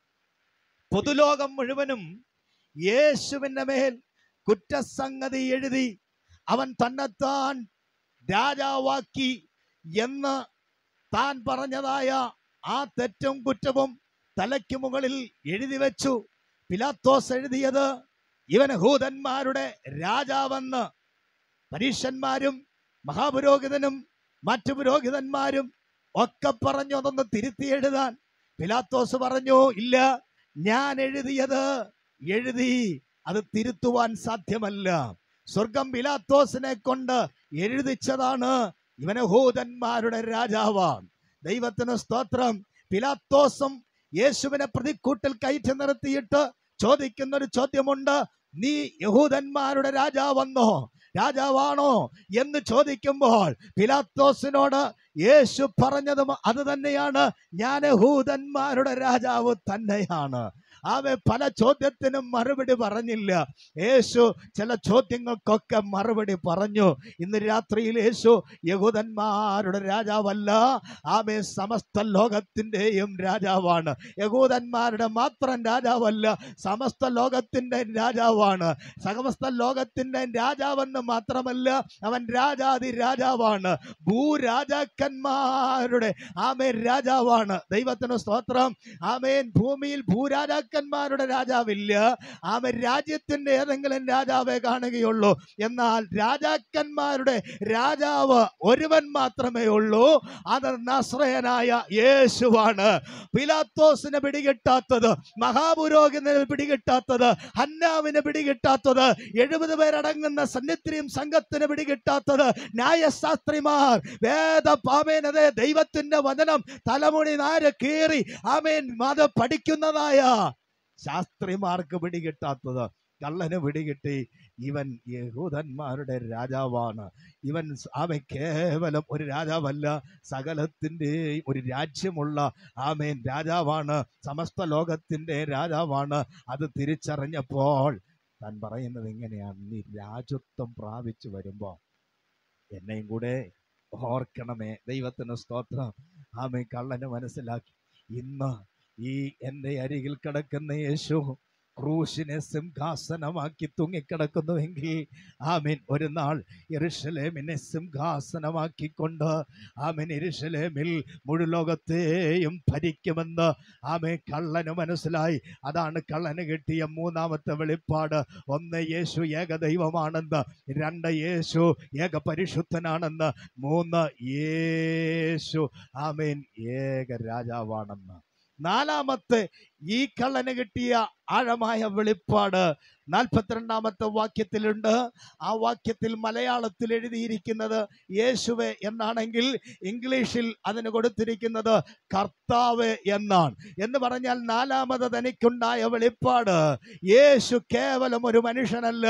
പൊതുലോകം മുഴുവനും യേശുവിന്റെ മേൽ കുറ്റസംഗതി എഴുതി അവൻ തന്നെത്താൻ രാജാവാക്കി എന്ന് താൻ പറഞ്ഞതായ ആ തെറ്റും കുറ്റവും തലയ്ക്ക് മുകളിൽ എഴുതി വെച്ചു. പിലാത്തോസ് എഴുതിയത് ഇവൻ യഹൂദന്മാരുടെ രാജാവെന്ന്. പരീശന്മാരും മഹാപുരോഹിതനും മറ്റു പുരോഹിതന്മാരും ഒക്കെ പറഞ്ഞു അതൊന്ന് തിരുത്തി എഴുതാൻ. പിലാത്തോസ് പറഞ്ഞു, ഇല്ല, ഞാൻ എഴുതിയത് എഴുതി, അത് തിരുത്തുവാൻ സാധ്യമല്ല. സ്വർഗം പിലാത്തോസിനെ കൊണ്ട് എഴുതിച്ചതാണ് ഇവൻ യഹൂദന്മാരുടെ രാജാവാണ്. ദൈവത്തിന് സ്തോത്രം. പിലാത്തോസും യേശുവിനെ പ്രതിക്കൂട്ടിൽ കയറ്റി നിർത്തിയിട്ട് ചോദിക്കുന്ന ഒരു ചോദ്യമുണ്ട്. നീ യഹൂദന്മാരുടെ രാജാവെന്നോ, രാജാവാണോ എന്ന് ചോദിക്കുമ്പോൾ പിലാത്തോസിനോട് യേശു പറഞ്ഞതും അത് തന്നെയാണ്, ഞാൻ യഹൂദന്മാരുടെ രാജാവ് തന്നെയാണ്. അവ പല ചോദ്യത്തിനും മറുപടി പറഞ്ഞില്ല. യേശു ചില ചോദ്യങ്ങൾക്കൊക്കെ മറുപടി പറഞ്ഞു. ഇന്ന് രാത്രിയിൽ യേശു യഹൂദന്മാരുടെ രാജാവല്ല, ആമേ സമസ്ത ലോകത്തിൻ്റെയും രാജാവാണ്. യഹൂദന്മാരുടെ മാത്രം രാജാവല്ല, സമസ്ത ലോകത്തിൻ്റെ രാജാവാണ്. സമസ്ത ലോകത്തിൻ്റെ രാജാവെന്ന് മാത്രമല്ല, അവൻ രാജാതി രാജാവാണ്. ഭൂരാജാക്കന്മാരുടെ ആമേൻ രാജാവാണ്. ദൈവത്തിന് സ്തോത്രം. ആമേൻ. ഭൂമിയിൽ ഭൂരാജാക്കന്മാരുടെ രാജാവില്ല. ആമേൻ. രാജ്യത്തിന്റെ ഏതെങ്കിലും രാജാവേ കാണുകയുള്ളൂ. എന്നാൽ രാജാക്കന്മാരുടെ രാജാവ് ഒരുവൻ മാത്രമേ ഉള്ളൂ. അത് നസ്രയനായ യേശുവാണ്. പിലാത്തോസിന് പിടികിട്ടാത്തത്, മഹാപുരോഹിതന് പിടികിട്ടാത്തത്, ഹന്നാവിന് പിടികിട്ടാത്തത്, എഴുപത് പേരടങ്ങുന്ന സന്നിധിയും സംഘത്തിന് പിടികിട്ടാത്തത്, ന്യായശാസ്ത്രിമാർ വേദ പാമേനതെ ദൈവത്തിന്റെ വചനം തലമുടി നാര് കീറി ആമേൻ അത് പഠിക്കുന്നതായ ശാസ്ത്രിമാർക്ക് പിടികിട്ടാത്തത് കള്ളന് പിടികിട്ടി. ഇവൻ യഹൂദന്മാരുടെ രാജാവാണ്. ഇവൻ അവൻ കേവലം ഒരു രാജാവല്ല, സകലത്തിൻ്റെ ഒരു രാജ്യമുള്ള ആമേൻ രാജാവാണ്, സമസ്ത ലോകത്തിൻ്റെ രാജാവാണ്. അത് തിരിച്ചറിഞ്ഞപ്പോൾ താൻ പറയുന്നത് ഇങ്ങനെയാണ്, നീ രാജത്വം പ്രാപിച്ചു വരുമ്പോൾ എന്നെയും കൂടെ ഓർക്കണമേ. ദൈവത്തിന് സ്തോത്രം. ആമേൻ. കള്ളന് മനസ്സിലാക്കി, ഇന്ന് ഈ എൻ്റെ അരികിൽ കിടക്കുന്ന യേശു ക്രൂശിനെ സിംഹാസനമാക്കി തൂങ്ങിക്കിടക്കുന്നുവെങ്കിൽ ആമേൻ ഒരു നാൾ യെരൂശലേമിനെ സിംഹാസനമാക്കിക്കൊണ്ട് ആമേൻ യെരൂശലേമിൽ മുഴു ലോകത്തെയും ഭരിക്കുമെന്ന് ആമേൻ കള്ളന് മനസ്സിലായി. അതാണ് കള്ളന് കിട്ടിയ മൂന്നാമത്തെ വെളിപ്പാട്. ഒന്ന്, യേശു ഏക ദൈവമാണെന്ന്. രണ്ട്, യേശു ഏക പരിശുദ്ധനാണെന്ന്. മൂന്ന്, യേശു ആമേൻ ഏക രാജാവാണെന്ന്. നാലാമത്തെ ഈ കള്ളന് കിട്ടിയ ആഴമായ വെളിപ്പാട് നാൽപ്പത്തിരണ്ടാമത്തെ വാക്യത്തിലുണ്ട്. ആ വാക്യത്തിൽ മലയാളത്തിൽ എഴുതിയിരിക്കുന്നത് യേശുവേ എന്നാണെങ്കിൽ ഇംഗ്ലീഷിൽ അതിന് കൊടുത്തിരിക്കുന്നത് കർത്താവ് എന്നാണ്. എന്ന് പറഞ്ഞാൽ നാലാമത് തനിക്കുണ്ടായ വെളിപ്പാട് യേശു കേവലം ഒരു മനുഷ്യനല്ല,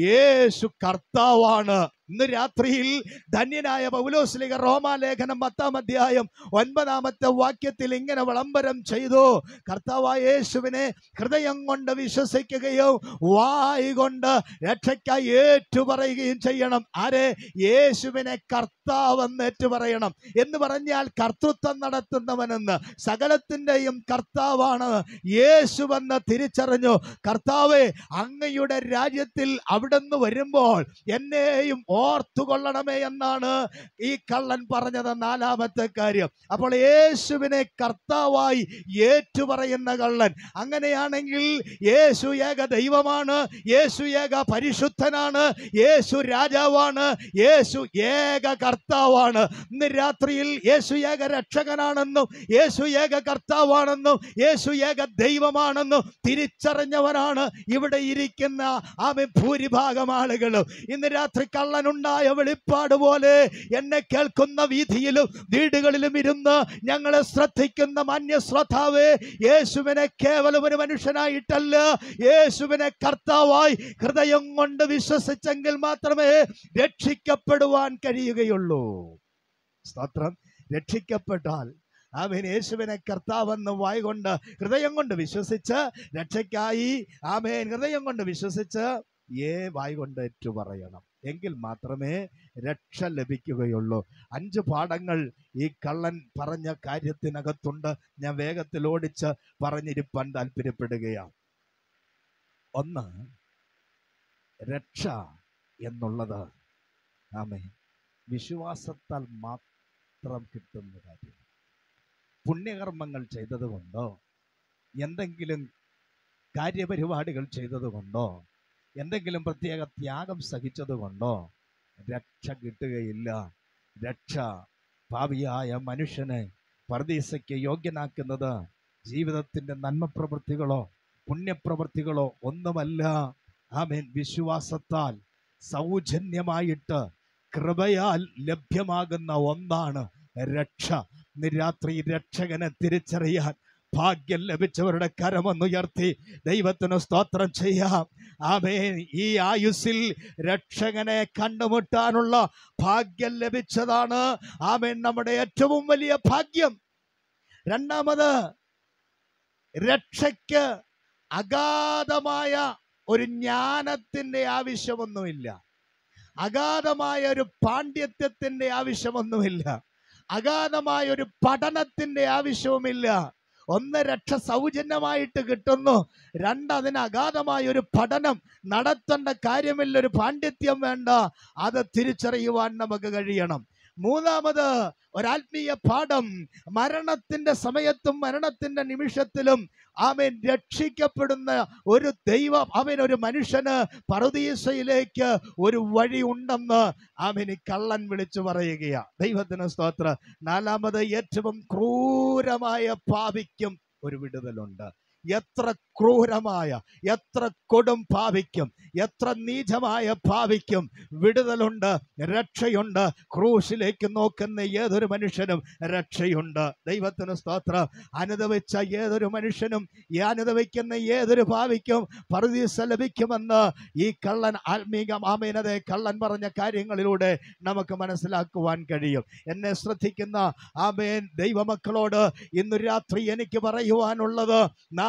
യേശു കർത്താവാണ്. ഇന്ന് രാത്രിയിൽ ധന്യനായ പൗലോസ്ലീഹ റോമാലേഖനം പത്താം അധ്യായം ഒൻപതാമത്തെ വാക്യത്തിൽ ഇങ്ങനെ വിളംബരം ചെയ്തു: കർത്താവായ യേശുവിനെ ഹൃദയം കൊണ്ട് വിശ്വസിക്കുകയും വായ് കൊണ്ട് രക്ഷയ്ക്കായി ഏറ്റുപറയുകയും ചെയ്യണം. ആരെ? യേശുവിനെ കർത്താവെന്ന് ഏറ്റുപറയണം. എന്ന് പറഞ്ഞാൽ കർത്തൃത്വം നടത്തുന്നവനെന്ന്, സകലത്തിൻ്റെയും കർത്താവാണ് യേശുവെന്ന് തിരിച്ചറിഞ്ഞു. കർത്താവേ, അങ്ങയുടെ രാജ്യത്തിൽ അവിടുന്ന് വരുമ്പോൾ എന്നെയും ഓർത്തുകൊള്ളണമേ എന്നാണ് ഈ കള്ളൻ പറഞ്ഞത്. നാലാമത്തെ കാര്യം. അപ്പോൾ യേശുവിനെ കർത്താവായി ഏറ്റുപറയുന്ന കള്ളൻ. അങ്ങനെയാണെങ്കിൽ യേശു ഏക ദൈവമാണ്, യേശു ഏക പരിശുദ്ധനാണ്, യേശു രാജാവാണ്, യേശു ഏക കർത്താവാണ്. ഇന്ന് രാത്രിയിൽ യേശു ഏക രക്ഷകനാണെന്നും യേശു ഏക കർത്താവാണെന്നും യേശു ഏക ദൈവമാണെന്നും തിരിച്ചറിഞ്ഞവനാണ് ഇവിടെ ഇരിക്കുന്ന ആമേൻ ഭൂരിഭാഗം ആളുകളും. ഇന്ന് രാത്രി കള്ളനുണ്ടായ വെളിപ്പാട് പോലെ എന്നെ കേൾക്കുന്ന വീഥിയിലും വീടുകളിലും ഇരുന്ന് ഞങ്ങളെ ശ്രദ്ധിക്കുന്ന മാന്യശ്രോതാവേ, യേശുവിനെ കേവലം ഒരു മനുഷ്യനായിട്ടല്ല, യേശുവിനെ കർത്താവായി ഹൃദയം കൊണ്ട് വിശ്വസിച്ചെങ്കിൽ മാത്രമേ രക്ഷിക്കപ്പെടുവാൻ കഴിയുകയുള്ളൂ. സ്തോത്രം. രക്ഷിക്കപ്പെട്ടാൽ ആമേൻ യേശുവിനെ കർത്താവെന്ന് വായ് കൊണ്ട് ഹൃദയം കൊണ്ട് വിശ്വസിച്ച് രക്ഷയ്ക്കായി ആമേൻ ഹൃദയം കൊണ്ട് വിശ്വസിച്ച് ഏ വായ് കൊണ്ട് ഏറ്റു പറയണം. എങ്കിൽ മാത്രമേ രക്ഷ ലഭിക്കുകയുള്ളൂ. അഞ്ച് പാഠങ്ങൾ ഈ കള്ളൻ പറഞ്ഞ കാര്യത്തിനകത്തുണ്ട്. ഞാൻ വേഗത്തിൽ ഓടിച്ച് പറഞ്ഞിരിപ്പാൻ താല്പര്യപ്പെടുകയാണ്. ഒന്ന്, രക്ഷ എന്നുള്ളത് ആമേൻ വിശ്വാസത്താൽ മാത്രം കിട്ടുന്ന കാര്യം. പുണ്യകർമ്മങ്ങൾ ചെയ്തതുകൊണ്ടോ എന്തെങ്കിലും കാര്യപരിപാടികൾ ചെയ്തതുകൊണ്ടോ എന്തെങ്കിലും പ്രത്യേക ത്യാഗം സഹിച്ചതുകൊണ്ടോ രക്ഷ കിട്ടുകയില്ല. രക്ഷ പാപിയായ മനുഷ്യനെ പർദീസയ്ക്ക് യോഗ്യനാക്കുന്നത് ജീവിതത്തിൻ്റെ നന്മപ്രവൃത്തികളോ പുണ്യപ്രവൃത്തികളോ ഒന്നുമല്ല. ആമേൻ വിശ്വാസത്താൽ സൗജന്യമായിട്ട് കൃപയാൽ ലഭ്യമാകുന്ന ഒന്നാണ് രക്ഷ. ഇന്ന് രാത്രി രക്ഷകനെ തിരിച്ചറിയാൻ ഭാഗ്യം ലഭിച്ചവരുടെ കരമൊന്നുയർത്തി ദൈവത്തിന് സ്തോത്രം ചെയ്യാം. ആമേൻ. ഈ ആയുസ്സിൽ രക്ഷകനെ കണ്ടുമുട്ടാനുള്ള ഭാഗ്യം ലഭിച്ചതാണ് ആമേൻ നമ്മുടെ ഏറ്റവും വലിയ ഭാഗ്യം. രണ്ടാമത്, രക്ഷയ്ക്ക് അഗാധമായ ഒരു ജ്ഞാനത്തിൻ്റെ ആവശ്യമൊന്നുമില്ല, അഗാധമായ ഒരു പാണ്ഡിത്യത്തിൻ്റെ ആവശ്യമൊന്നുമില്ല, അഗാധമായ ഒരു പഠനത്തിൻ്റെ ആവശ്യവുമില്ല. ഒന്ന്, രക്ഷ സൗജന്യമായിട്ട് കിട്ടുന്നു. രണ്ട്, അതിന് അഗാധമായ ഒരു പഠനം നടത്തേണ്ട കാര്യമില്ല, ഒരു പാണ്ഡിത്യം വേണ്ട. അത് തിരിച്ചറിയുവാൻ നമുക്ക് കഴിയണം. മൂന്നാമത്, ഒരാത്മീയ പാഠം. മരണത്തിന്റെ സമയത്തും മരണത്തിന്റെ നിമിഷത്തിലും ആമേൻ രക്ഷിക്കപ്പെടുന്ന ഒരു ദൈവം, അവൻ ഒരു മനുഷ്യന് പറുദീസയിലേക്ക് ഒരു വഴി ഉണ്ടെന്ന് ആമേൻ ഈ കള്ളൻ വിളിച്ചു പറയുകയാ. ദൈവത്തിന് സ്തോത്രം. നാലാമത്, ഏറ്റവും ക്രൂരമായ പാപിക്കും ഒരു വിടുതലുണ്ട്. എത്ര ക്രൂരമായ, എത്ര കൊടും പാപിക്കും, എത്ര നീചമായ പാപിക്കും വിടുതലുണ്ട്, രക്ഷയുണ്ട്. ക്രൂശിലേക്ക് നോക്കുന്ന ഏതൊരു മനുഷ്യനും രക്ഷയുണ്ട്. ദൈവത്തിന് സ്തോത്രം. അനുദവിച്ച ഏതൊരു മനുഷ്യനും, ഈ അനുദവിക്കുന്ന ഏതൊരു പാപിക്കും പറുദീസ ലഭിക്കുമെന്ന് ഈ കള്ളൻ ആത്മീക ആമേനതെ കള്ളൻ പറഞ്ഞ കാര്യങ്ങളിലൂടെ നമുക്ക് മനസ്സിലാക്കുവാൻ കഴിയും. എന്നെ ശ്രദ്ധിക്കുന്ന ആമേൻ ദൈവമക്കളോട് ഇന്നു രാത്രി എനിക്ക് പറയുവാനുള്ളത്, നാം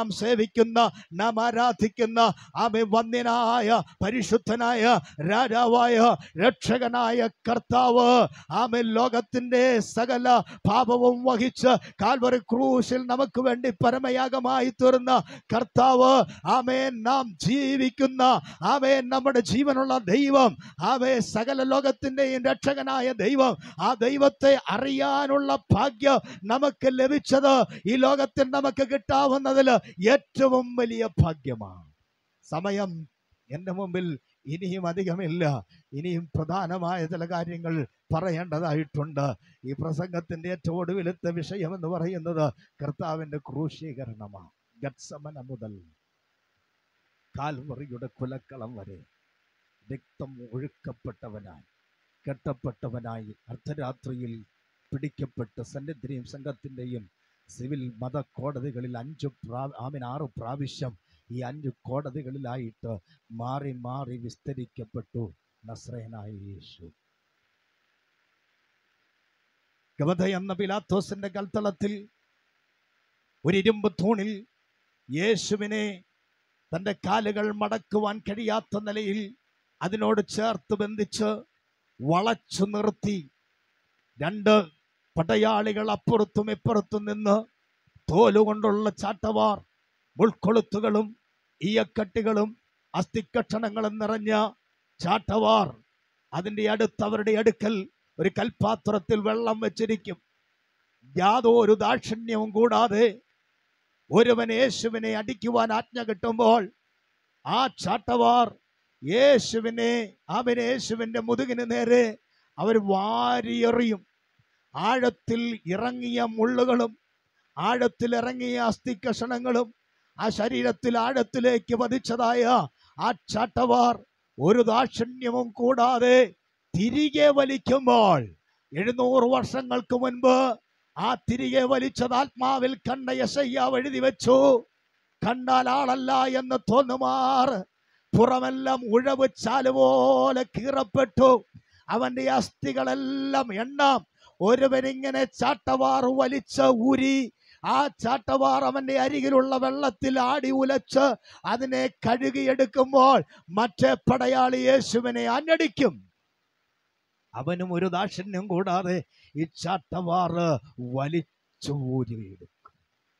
സേവിക്കുന്ന, നാം ആരാധിക്കുന്ന ആമേൻ വന്യനായ പരിശുദ്ധനായ രാജാവായ രക്ഷകനായ കർത്താവ് ആമേൻ ലോകത്തിന്റെ സകല പാപവും വഹിച്ച് കാൽവറി ക്രൂശിൽ നമുക്ക് വേണ്ടി പരമയാഗമായി തീർന്ന കർത്താവ് ആമേൻ നാം ജീവിക്കുന്ന ആമേൻ നമ്മുടെ ജീവനുള്ള ദൈവം ആമേൻ സകല ലോകത്തിന്റെയും രക്ഷകനായ ദൈവം. ആ ദൈവത്തെ അറിയാനുള്ള ഭാഗ്യം നമുക്ക് ലഭിച്ചത് ഈ ലോകത്തിൽ നമുക്ക് കിട്ടാവുന്നതിൽ ഏറ്റവും വലിയ ഭാഗ്യമാണ്. സമയം എൻ്റെ മുമ്പിൽ ഇനിയും അധികമില്ല. ഇനിയും പ്രധാനമായ ചില കാര്യങ്ങൾ പറയേണ്ടതായിട്ടുണ്ട്. ഈ പ്രസംഗത്തിന്റെ ഏറ്റവും ഒടുവിലത്തെ വിഷയം എന്ന് പറയുന്നത് കർത്താവിന്റെ ക്രൂശീകരണമാണ്. ഗത്സമന മുതൽ കാൽവറിയുടെ കുലക്കളം വരെ രക്തം ഒഴുക്കപ്പെട്ടവനായി, കെട്ടപ്പെട്ടവനായി, അർദ്ധരാത്രിയിൽ പിടിക്കപ്പെട്ട് സന്നിധിയും സംഘത്തിൻ്റെയും സിവിൽ മത കോടതികളിൽ അഞ്ച് പ്രാ ആമിൻ ആറ് പ്രാവശ്യം ഈ അഞ്ച് കോടതികളിലായിട്ട് മാറി മാറി വിസ്തരിക്കപ്പെട്ടു നസ്രയനായ യേശു. ഗവധ എന്ന പിലാത്തോസിന്റെ കൽത്തളത്തിൽ ഒരു ഇരുമ്പ് തൂണിൽ യേശുവിനെ തൻ്റെ കാലുകൾ മടക്കുവാൻ കഴിയാത്ത നിലയിൽ അതിനോട് ചേർത്ത് ബന്ധിച്ച് വളച്ചു നിർത്തി രണ്ട് പടയാളികൾ അപ്പുറത്തും ഇപ്പുറത്തും നിന്ന് തോലുകൊണ്ടുള്ള ചാട്ടവാർ, മുൾക്കൊളുത്തുകളും ഈയക്കട്ടികളും അസ്ഥിക്കഷണങ്ങളും നിറഞ്ഞ ചാട്ടവാർ, അതിൻ്റെ അടുത്ത് അവരുടെ അടുക്കൽ ഒരു കൽപാത്രത്തിൽ വെള്ളം വെച്ചിരിക്കും. യാതൊരു ദാക്ഷിണ്യവും കൂടാതെ ഒരുവൻ യേശുവിനെ അടിക്കുവാൻ ആജ്ഞ കിട്ടുമ്പോൾ ആ ചാട്ടവാർ യേശുവിനെ അവൻ യേശുവിൻ്റെ മുതുകിന് നേരെ അവർ വാരിയെറിയും. ആഴത്തിൽ ഇറങ്ങിയ മുള്ളുകളും ആഴത്തിൽ ഇറങ്ങിയ അസ്ഥിക്കഷണങ്ങളും ആ ശരീരത്തിൽ ആഴത്തിലേക്ക് പതിച്ചതായ ആ ചാട്ടവാർ ഒരു ദാക്ഷിണ്യവും കൂടാതെ തിരികെ വലിക്കുമ്പോൾ എഴുന്നൂറ് വർഷങ്ങൾക്ക് മുൻപ് ആ തിരികെ വലിച്ചത് ആത്മാവിൽ കണ്ട യെശയ്യാവ് എഴുതി വെച്ചു. കണ്ടാൽ ആളല്ല എന്ന് തോന്നുമാർ പുറമെല്ലാം ഉഴവ് ചാലുപോലെ കീറപ്പെട്ടു. അവന്റെ അസ്ഥികളെല്ലാം എണ്ണാം. ഒരുവനിങ്ങനെ ചാട്ടവാർ വലിച്ച് ഊരി ആ ചാട്ടവാർ അവന്റെ അരികിലുള്ള വെള്ളത്തിൽ ആടി ഉലച്ച് അതിനെ കഴുകിയെടുക്കുമ്പോൾ മറ്റേ പടയാളി യേശുവിനെ അഞ്ഞടിക്കും. അവനും ഒരു ദാക്ഷിണ്യം കൂടാതെ ഈ ചാട്ടവാർ വലിച്ചു ഊരിയെടുക്കും.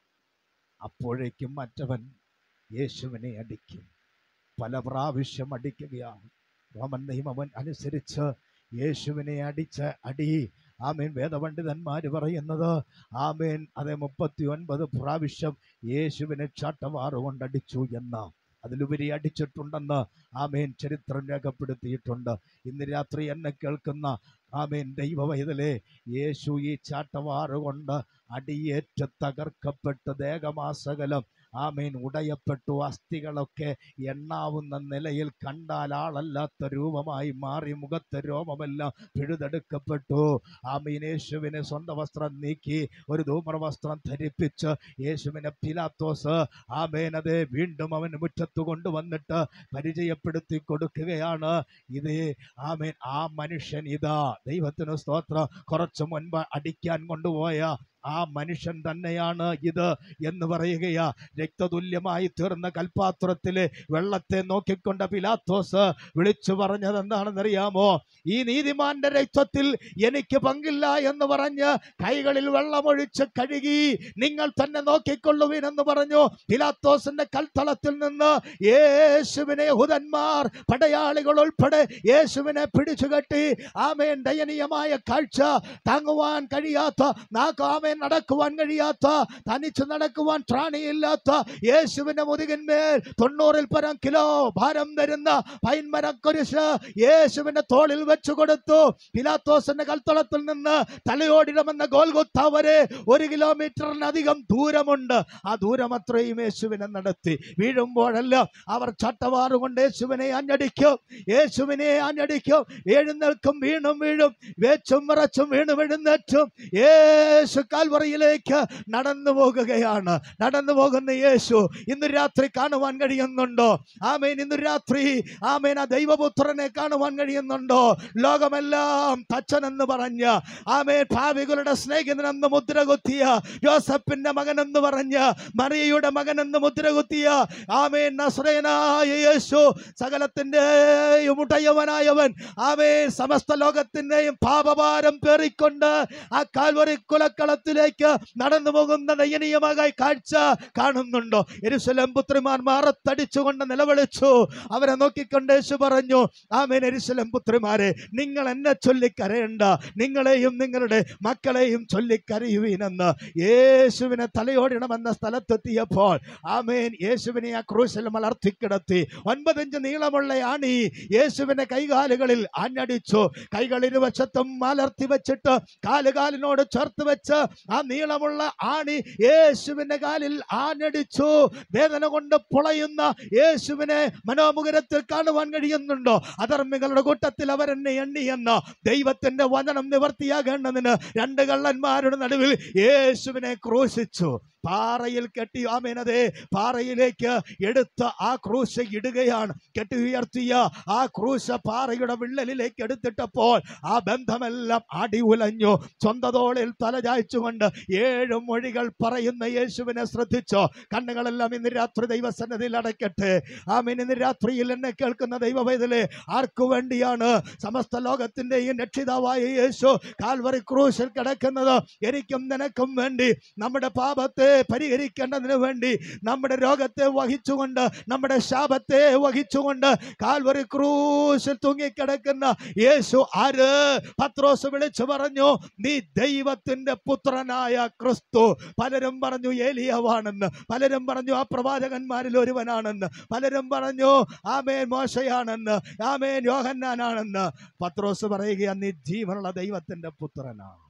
അപ്പോഴേക്കും മറ്റവൻ യേശുവിനെ അടിക്കും. പല പ്രാവശ്യം അടിക്കുകയാണ്. റോമൻ നിയമം അനുസരിച്ച് യേശുവിനെ അടിച്ച അടി ആമേൻ വേദപണ്ഡിതന്മാര് പറയുന്നത് ആമേൻ അതേ മുപ്പത്തി ഒൻപത് പ്രാവശ്യം യേശുവിനെ ചാട്ടവാറ് കൊണ്ടടിച്ചു എന്ന അതിലുപരി അടിച്ചിട്ടുണ്ടെന്ന് ആമേൻ ചരിത്രം രേഖപ്പെടുത്തിയിട്ടുണ്ട്. ഇന്ന് രാത്രി എന്നെ കേൾക്കുന്ന ആമേൻ ദൈവവൈതലേ, യേശു ഈ ചാട്ടവാറ് കൊണ്ട് അടിയേറ്റ് തകർക്കപ്പെട്ട് ദേഹമാസകലം ആമേൻ ഉടയപ്പെട്ടു. അസ്ഥികളൊക്കെ എണ്ണാവുന്ന നിലയിൽ കണ്ടാൽ ആളല്ലാത്ത രൂപമായി മാറി. മുഖത്തെ രോമമെല്ലാം പിഴുതെടുക്കപ്പെട്ടു. ആമേൻ യേശുവിനെ സ്വന്തം വസ്ത്രം നീക്കി ഒരു ധൂമ്രവസ്ത്രം ധരിപ്പിച്ച് യേശുവിനെ പിലാത്തോസ് ആമേൻ അതേ വീണ്ടും അവന് മുറ്റത്ത് കൊണ്ടുവന്നിട്ട് പരിചയപ്പെടുത്തി കൊടുക്കുകയാണ്. ഇതേ ആമേൻ ആ മനുഷ്യൻ ഇതാ, ദൈവത്തിന് സ്തോത്രം, കുറച്ചു മുൻപ് അടിക്കാൻ കൊണ്ടുപോയ ആ മനുഷ്യൻ തന്നെയാണ് ഇത് എന്ന് പറയുകയാ. രക്തതുല്യമായി തീർന്ന കൽപാത്രത്തിലെ വെള്ളത്തെ നോക്കിക്കൊണ്ട പിലാത്തോസ് വിളിച്ചു പറഞ്ഞത് എന്താണെന്നറിയാമോ? ഈ നീതിമാന്റെ രക്തത്തിൽ എനിക്ക് പങ്കില്ല എന്ന് പറഞ്ഞ് കൈകളിൽ വെള്ളമൊഴിച്ച് കഴുകി നിങ്ങൾ തന്നെ നോക്കിക്കൊള്ളുവിൻ എന്ന് പറഞ്ഞു. പിലാത്തോസിന്റെ കൽത്തളത്തിൽ നിന്ന് യേശുവിനെ യഹൂദന്മാർ പടയാളികൾ ഉൾപ്പെടെ യേശുവിനെ പിടിച്ചുകെട്ടി ആമേൻ ദയനീയമായ കാഴ്ച, താങ്ങുവാൻ കഴിയാത്ത നാക്കാമേൻ നടക്കുവാൻ കഴിയാത്ത, തനിച്ച് നടക്കുവാൻ ത്രാണിയില്ലാത്ത യേശുവിന്റെ മുതുകിന്മേൽ തൊണ്ണൂറിൽ പരം കിലോ ഭാരം തരുന്ന പൈൻമരം കുരിശ് യേശുവിന്റെ തോളിൽ വെച്ചു കൊടുത്തു. പിലാത്തോസിന്റെ കൽത്തളത്തിൽ നിന്ന് തലയോടിടമെന്ന ഗോൽഗൊത്ത വരെ ഒരു കിലോമീറ്ററിനധികം ദൂരമുണ്ട്. ആ ദൂരം അത്രയും യേശുവിനെ നടത്തി. വീഴുമ്പോഴെല്ലാം അവർ ചട്ടവാറുകൊണ്ട് യേശുവിനെ അഞ്ഞടിക്കും, യേശുവിനെ അഞ്ഞടിക്കും. എഴുന്നേൽക്കും, വീണും വീഴും, വേച്ചും വിറച്ചും വീണും എഴുന്നേറ്റും. യേശു കാൽവറിയിലേക്ക് നടന്നു പോകുകയാണ്. നടന്നു പോകുന്ന യേശു ഇന്ന് രാത്രി കാണുവാൻ കഴിയുന്നുണ്ടോ? ആമേൻ. ഇന്ന് രാത്രി ആമേൻ ആ ദൈവപുത്രനെ കാണുവാൻ കഴിയുന്നുണ്ടോ? ലോകമെല്ലാം തച്ചനെന്ന് പറഞ്ഞ ആമേൻ ഭാവികളുടെ സ്നേഹിതനെന്ന് മുദ്രകുത്തിയ യോസഫിന്റെ മകനെന്ന് പറഞ്ഞ മറിയയുടെ മകനെന്ന് മുദ്രകുത്തിയ ആമേൻ നസ്രയനായ യേശു, സകലത്തിന്റെയും ഉടയവനായവൻ, ആമേൻ സമസ്ത ലോകത്തിന്റെയും പാപഭാരം പേറിക്കൊണ്ട് ആ കാൽവറി കുലക്കളത്തിലേക്ക് നടന്നു പോകുന്ന ദയനീയമായ കാഴ്ച കാണുന്നുണ്ടോ? യെരൂശലേം പുത്രിമാർ മാറത്തടിച്ചുകൊണ്ട് നിലവിളിച്ചു. അവരെ നോക്കിക്കൊണ്ട് യേശു പറഞ്ഞു, ആമേൻ, യെരൂശലേം പുത്രിമാരെ, നിങ്ങൾ എന്നെ ചൊല്ലിക്കരയണ്ട, നിങ്ങളെയും നിങ്ങളുടെ മക്കളെയും ചൊല്ലിക്കരയുവീനെന്ന്. യേശുവിനെ തലയോടിണമെന്ന സ്ഥലത്തെത്തിയപ്പോൾ ആമേൻ യേശുവിനെ ആ ക്രൂശിൽ മലർത്തിക്കിടത്തി. ഒൻപതിഞ്ച് നീളമുള്ള ആണി യേശുവിന്റെ കൈകാലുകളിൽ ആഞ്ഞടിച്ചു. കൈകൾ ഇരുവശത്തും മലർത്തി വെച്ചിട്ട് കാലുകാലിനോട് ചേർത്ത് വെച്ച് ആ നീളമുള്ള ആണി യേശുവിന്റെ കാലിൽ ആഞ്ഞടിച്ചു. വേദന കൊണ്ട് പൊളയുന്ന യേശുവിനെ മനോമുഖരത്തിൽ കാണുവാൻ കഴിയുന്നുണ്ടോ? അധർമ്മികളുടെ കൂട്ടത്തിൽ അവരെന്നെ എണ്ണിയെന്ന ദൈവത്തിന്റെ വചനം നിവർത്തിയാകേണ്ടതിന് രണ്ട് കള്ളന്മാരുടെ നടുവിൽ യേശുവിനെ ക്രൂശിച്ചു. പാറയിൽ കെട്ടി, ആമേനതേ പാറയിലേക്ക് എടുത്ത് ആ ക്രൂശ് ഇടുകയാണ്. കെട്ടി ഉയർത്തിയ ആ ക്രൂശ് പാറയുടെ വിള്ളലിലേക്ക് എടുത്തിട്ടപ്പോൾ ആ ബന്ധമെല്ലാം അടി ഉലഞ്ഞു. സ്വന്തതോളിൽ തലചായ്ച്ചുകൊണ്ട് ഏഴ് മൊഴികൾ പറയുന്ന യേശുവിനെ ശ്രദ്ധിച്ചോ? കണ്ണുകളെല്ലാം ഇന്ന് രാത്രി ദൈവസന്നിധിയിൽ അടയ്ക്കട്ടെ. ആമേൻ. ഇന്ന് രാത്രിയിൽ എന്നെ കേൾക്കുന്ന ദൈവവേദലേ, ആർക്കു വേണ്ടിയാണ് സമസ്ത ലോകത്തിന്റെയും രക്ഷിതാവായ യേശു കാൽവറി ക്രൂശിൽ കിടക്കുന്നത്? എനിക്കും നിനക്കും വേണ്ടി, നമ്മുടെ പാപത്തെ പരിഹരിക്കേണ്ടതിന് വേണ്ടി, നമ്മുടെ രോഗത്തെ വഹിച്ചുകൊണ്ട്, നമ്മുടെ ശാപത്തെ വഹിച്ചുകൊണ്ട് കാൽവറി ക്രൂശിൽ തൂങ്ങിക്കിടക്കുന്ന യേശു ആര്? പത്രോസ് വിളിച്ചു പറഞ്ഞു, നീ ദൈവത്തിന്റെ പുത്രനായ ക്രിസ്തു. പലരും പറഞ്ഞു ഏലിയാവാണെന്ന്, പലരും പറഞ്ഞു ആ പ്രവാചകന്മാരിൽ ഒരുവനാണെന്ന്, പലരും പറഞ്ഞു ആമേൻ മോശയാണെന്ന്, ആമേൻ യോഹന്നാനാണെന്ന്. പത്രോസ് പറയുക, നീ ജീവനുള്ള ദൈവത്തിന്റെ പുത്രനാണ്.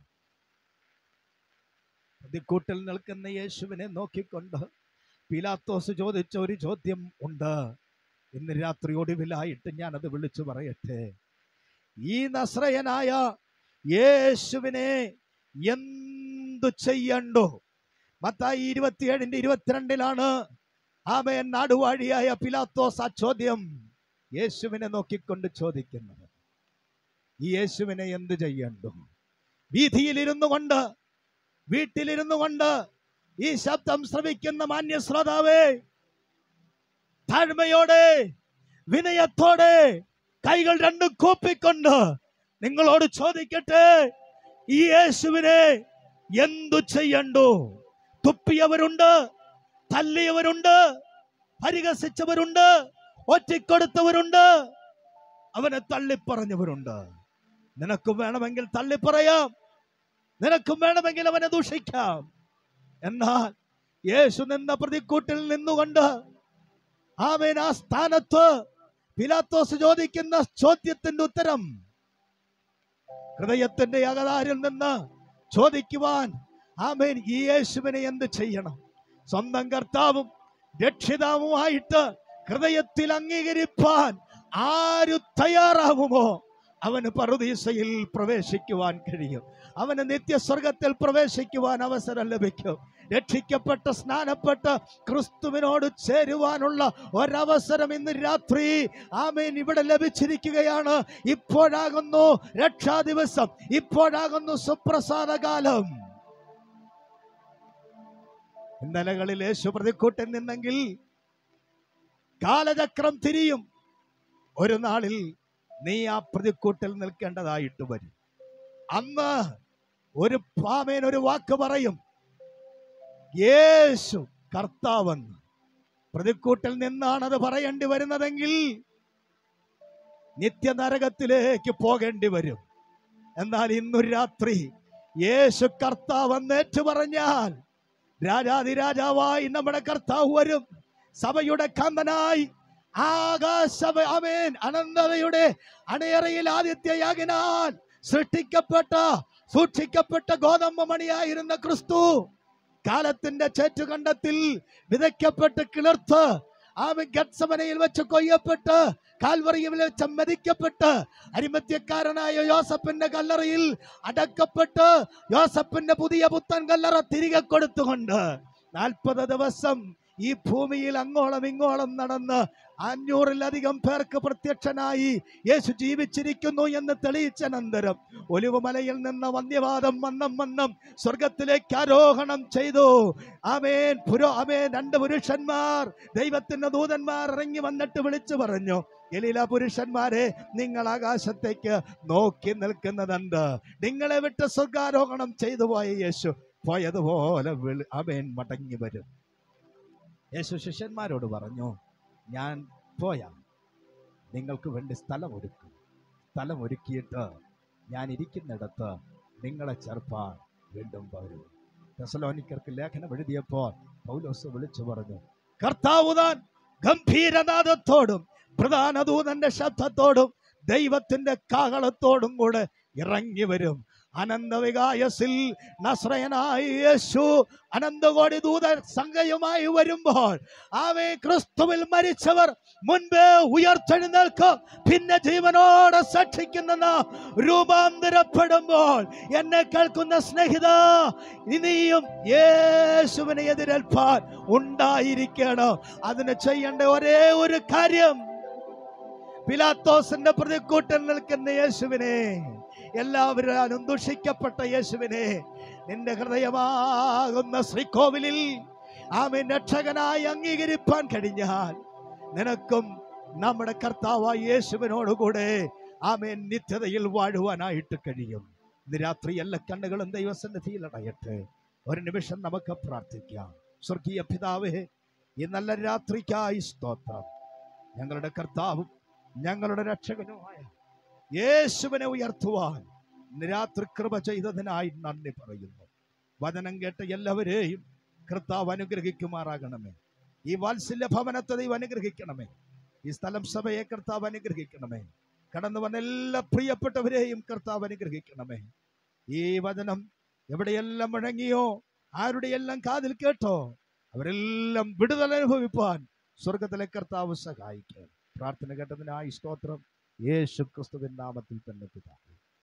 പ്രതിക്കൂട്ടിൽ നിൽക്കുന്ന യേശുവിനെ നോക്കിക്കൊണ്ട് പീലാത്തോസ് ചോദിച്ച ഒരു ചോദ്യം ഉണ്ട്. ഇന്ന് രാത്രി ഒടുവിലായിട്ട് ഞാനത് വിളിച്ചു പറയട്ടെ. ഈ നസ്രയനായ യേശുവിനെ എന്തു ചെയ്യണ്ടോ? മത്തായി ഇരുപത്തിയേഴിന്റെ ഇരുപത്തിരണ്ടിലാണ് ആമേൻ നാടുവാഴിയായ പീലാത്തോസ് ആ ചോദ്യം യേശുവിനെ നോക്കിക്കൊണ്ട് ചോദിക്കുന്നത്. ഈ യേശുവിനെ എന്തു ചെയ്യണ്ടോ? വീഥിയിലിരുന്നു കൊണ്ട്, വീട്ടിലിരുന്നു കൊണ്ട് ഈ ശബ്ദം ശ്രവിക്കുന്ന മാന്യ ശ്രോതാവേ, താഴ്മയോടെ വിനയത്തോടെ കൈകൾ രണ്ടും കൂപ്പിക്കൊണ്ട് നിങ്ങളോട് ചോദിക്കട്ടെ, ഈ യേശുവിനെ എന്തു ചെയ്യണ്ടോ? തുപ്പിയവരുണ്ട്, തല്ലിയവരുണ്ട്, പരിഹസിച്ചവരുണ്ട്, ഒറ്റിക്കൊടുത്തവരുണ്ട്, അവനെ തള്ളിപ്പറഞ്ഞവരുണ്ട്. നിനക്കും വേണമെങ്കിൽ തള്ളിപ്പറയാം, നിനക്കും വേണമെങ്കിൽ അവനെ ദൂഷിക്കാം. എന്നാൽ യേശു നിന്ന പ്രതിക്കൂട്ടിൽ നിന്നുകൊണ്ട് ആമേൻ ആ സ്ഥാനത്ത് പീലാത്തോസ് ചോദിക്കുന്ന ചോദ്യത്തിന്റെ ഉത്തരം ഹൃദയത്തിന്റെ അകതാരിൽ നിന്ന് ചോദിക്കുവാൻ, ആമേൻ ഈ യേശുവിനെ എന്ത് ചെയ്യണം? സ്വന്തം കർത്താവും രക്ഷിതാവുമായിട്ട് ഹൃദയത്തിൽ അംഗീകരിപ്പാൻ ആരു തയ്യാറാവുമോ അവന് പറുദീസയിൽ പ്രവേശിക്കുവാൻ കഴിയും. അവന് നിത്യസ്വർഗത്തിൽ പ്രവേശിക്കുവാൻ അവസരം ലഭിക്കും. രക്ഷിക്കപ്പെട്ട സ്നാനപ്പെട്ട് ക്രിസ്തുവിനോട് ചേരുവാനുള്ള ഒരവസരം ഇന്ന് രാത്രി ആമേൻ ഇവിടെ ലഭിച്ചിരിക്കുകയാണ്. ഇപ്പോഴാകുന്നു രക്ഷാ ദിവസം, ഇപ്പോഴാകുന്നു സുപ്രസാദ കാലം. ഇന്നലകളിൽ യേശു പ്രതിക്കൂട്ടിൽ നിന്നെങ്കിൽ കാലചക്രം തിരിയും. ഒരു നാളിൽ നീ ആ പ്രതിക്കൂട്ടിൽ നിൽക്കേണ്ടതായിട്ട് വരും. അന്ന് ഒരു ആമേൻ ഒരു വാക്ക് പറയും, യേശു കർത്താവെന്ന്. പ്രതിക്കൂട്ടിൽ നിന്നാണത് പറയേണ്ടി വരുന്നതെങ്കിൽ നിത്യനരകത്തിലേക്ക് പോകേണ്ടി വരും. എന്നാൽ ഇന്നു രാത്രി യേശു കർത്താവെന്ന് ഏറ്റു പറഞ്ഞാൽ രാജാതിരാജാവായി നമ്മുടെ കർത്താവ് വരും. സഭയുടെ കാന്തനായി ആകാശ ആമേൻ അനന്തതയുടെ അണയറയിൽ ആദിത്യയാകിനാൽ സൃഷ്ടിക്കപ്പെട്ട സൂക്ഷിക്കപ്പെട്ട ഗോതമ്പ് മണിയായിരുന്ന ക്രിസ്തു കാലത്തിന്റെ ചേറ്റുകണ്ടത്തിൽ വിതയ്ക്കപ്പെട്ട് കിളിർത്ത് അവൻ ഗത്സമനയിൽ വെച്ച് കൊയ്യപ്പെട്ട് കാൽവറിയിൽ വെച്ച് മരിക്കപ്പെട്ട് അരിമത്യക്കാരനായ യോസഫിന്റെ കല്ലറയിൽ അടക്കപ്പെട്ട് യോസഫിന്റെ പുതിയ പുത്തൻ കല്ലറ തിരികെ കൊടുത്തുകൊണ്ട് നാൽപ്പത് ദിവസം ഈ ഭൂമിയിൽ അങ്ങോളം ഇങ്ങോളം നടന്ന് അഞ്ഞൂറിലധികം പേർക്ക് പ്രത്യക്ഷനായി യേശു ജീവിച്ചിരിക്കുന്നു എന്ന് തെളിയിച്ചനന്തരം ഒലിവുമലയിൽ നിന്ന് വന്യവാദം വന്നം വന്നം സ്വർഗത്തിലേക്ക് ആരോഹണം ചെയ്തു. ആമേൻ. പുരോ ആമേൻ രണ്ട് പുരുഷന്മാർ ദൈവത്തിന്റെ ദൂതന്മാർ ഇറങ്ങി വന്നിട്ട് വിളിച്ചു പറഞ്ഞു, ഗലീല പുരുഷന്മാരെ, നിങ്ങൾ ആകാശത്തേക്ക് നോക്കി നിൽക്കുന്നതുണ്ട്. നിങ്ങളെ വിട്ട് സ്വർഗാരോഹണം ചെയ്തു പോയ യേശു പോയതുപോലെ ആമേൻ മടങ്ങി വരും. യേശു ശിഷ്യന്മാരോട് പറഞ്ഞു, ഞാൻ പോയാൽ നിങ്ങൾക്ക് വേണ്ടി സ്ഥലം ഒരുക്കും. സ്ഥലം ഒരുക്കിയിട്ട് ഞാൻ ഇരിക്കുന്നിടത്ത് നിങ്ങളെ ചേർപ്പാൻ വീണ്ടും വരും. തെസലോനിക്കർക്ക് ലേഖനം എഴുതിയപ്പോൾ പൗലോസ് വിളിച്ചു പറഞ്ഞു, കർത്താവ് താൻ ഗംഭീരനാദത്തോടും പ്രധാന ദൂതന്റെ ശബ്ദത്തോടും ദൈവത്തിന്റെ കാഹളത്തോടും കൂടെ ഇറങ്ങി വരും. അനന്തവികായസിൽ നസ്രയനായ യേശു അനന്തകോടി ദൂത സംഘയുമായി വരുമ്പോൾ അവേ ക്രിസ്തുവിൽ മരിച്ചവർ മുൻപേ ഉയർത്തെഴുന്നേൽക്കും. പിന്നെ ജീവനോടെ സാക്ഷിക്കുന്ന രൂപാന്തരപ്പെടുമ്പോൾ എന്നെ കേൾക്കുന്ന സ്നേഹിത, ഇനിയും യേശുവിനെ എതിരേൽപ്പാൻ ഉണ്ടായിരിക്കണം. അതിന് ചെയ്യേണ്ട ഒരേ ഒരു കാര്യം, പിലാത്തോസിന്റെ പ്രതിക്കൂട്ടിൽ നിൽക്കുന്ന യേശുവിനെ, എല്ലാവരും ദുഷിക്കപ്പെട്ട യേശുവിനെ നിന്റെ ഹൃദയമാകുന്ന ശ്രീകോവിലിൽ ആമേൻ രക്ഷകനായി അംഗീകരിപ്പാൻ കഴിഞ്ഞാൽ നിനക്കും നമ്മുടെ കർത്താവായ യേശുവിനോടുകൂടെ ആമേൻ നിത്യതയിൽ വാഴുവാനായിട്ട് കഴിയും. ഇന്ന് രാത്രി എല്ലാ കണ്ണുകളും ദൈവസന്നിധിയിൽ അടയട്ടെ. ഒരു നിമിഷം നമുക്ക് പ്രാർത്ഥിക്കാം. സ്വർഗീയ പിതാവേ, ഈ നല്ല രാത്രിക്കായി സ്തോത്രം. ഞങ്ങളുടെ കർത്താവും ഞങ്ങളുടെ രക്ഷകനുമായ യേശുവിനെ ഉയർത്തുവാൻ രാത്രി കൃപ ചെയ്തതിനായി നന്ദി പറയുന്നു. വചനം കേട്ട എല്ലാവരെയും കർത്താവ് അനുഗ്രഹിക്കുമാറാകണമേ. ഈ വാത്സല്യ ഭവനത്തെ ദൈവം അനുഗ്രഹിക്കണമേ. ഈ സ്ഥലം സഭയെ കർത്താവ് അനുഗ്രഹിക്കണമേ. കടന്നു വന്ന എല്ലാ പ്രിയപ്പെട്ടവരെയും കർത്താവ് അനുഗ്രഹിക്കണമേ. ഈ വചനം എവിടെയെല്ലാം മുഴങ്ങിയോ, ആരുടെയെല്ലാം കാതിൽ കേട്ടോ, അവരെല്ലാം വിടുതൽ അനുഭവിപ്പാൻ സ്വർഗത്തിലെ കർത്താവ് സഹായിക്കും. പ്രാർത്ഥന കേട്ടതിനായി സ്തോത്രം. യേശു ക്രിസ്തുവിൻ നാമത്തിൽ തന്നെ പിതാവേ.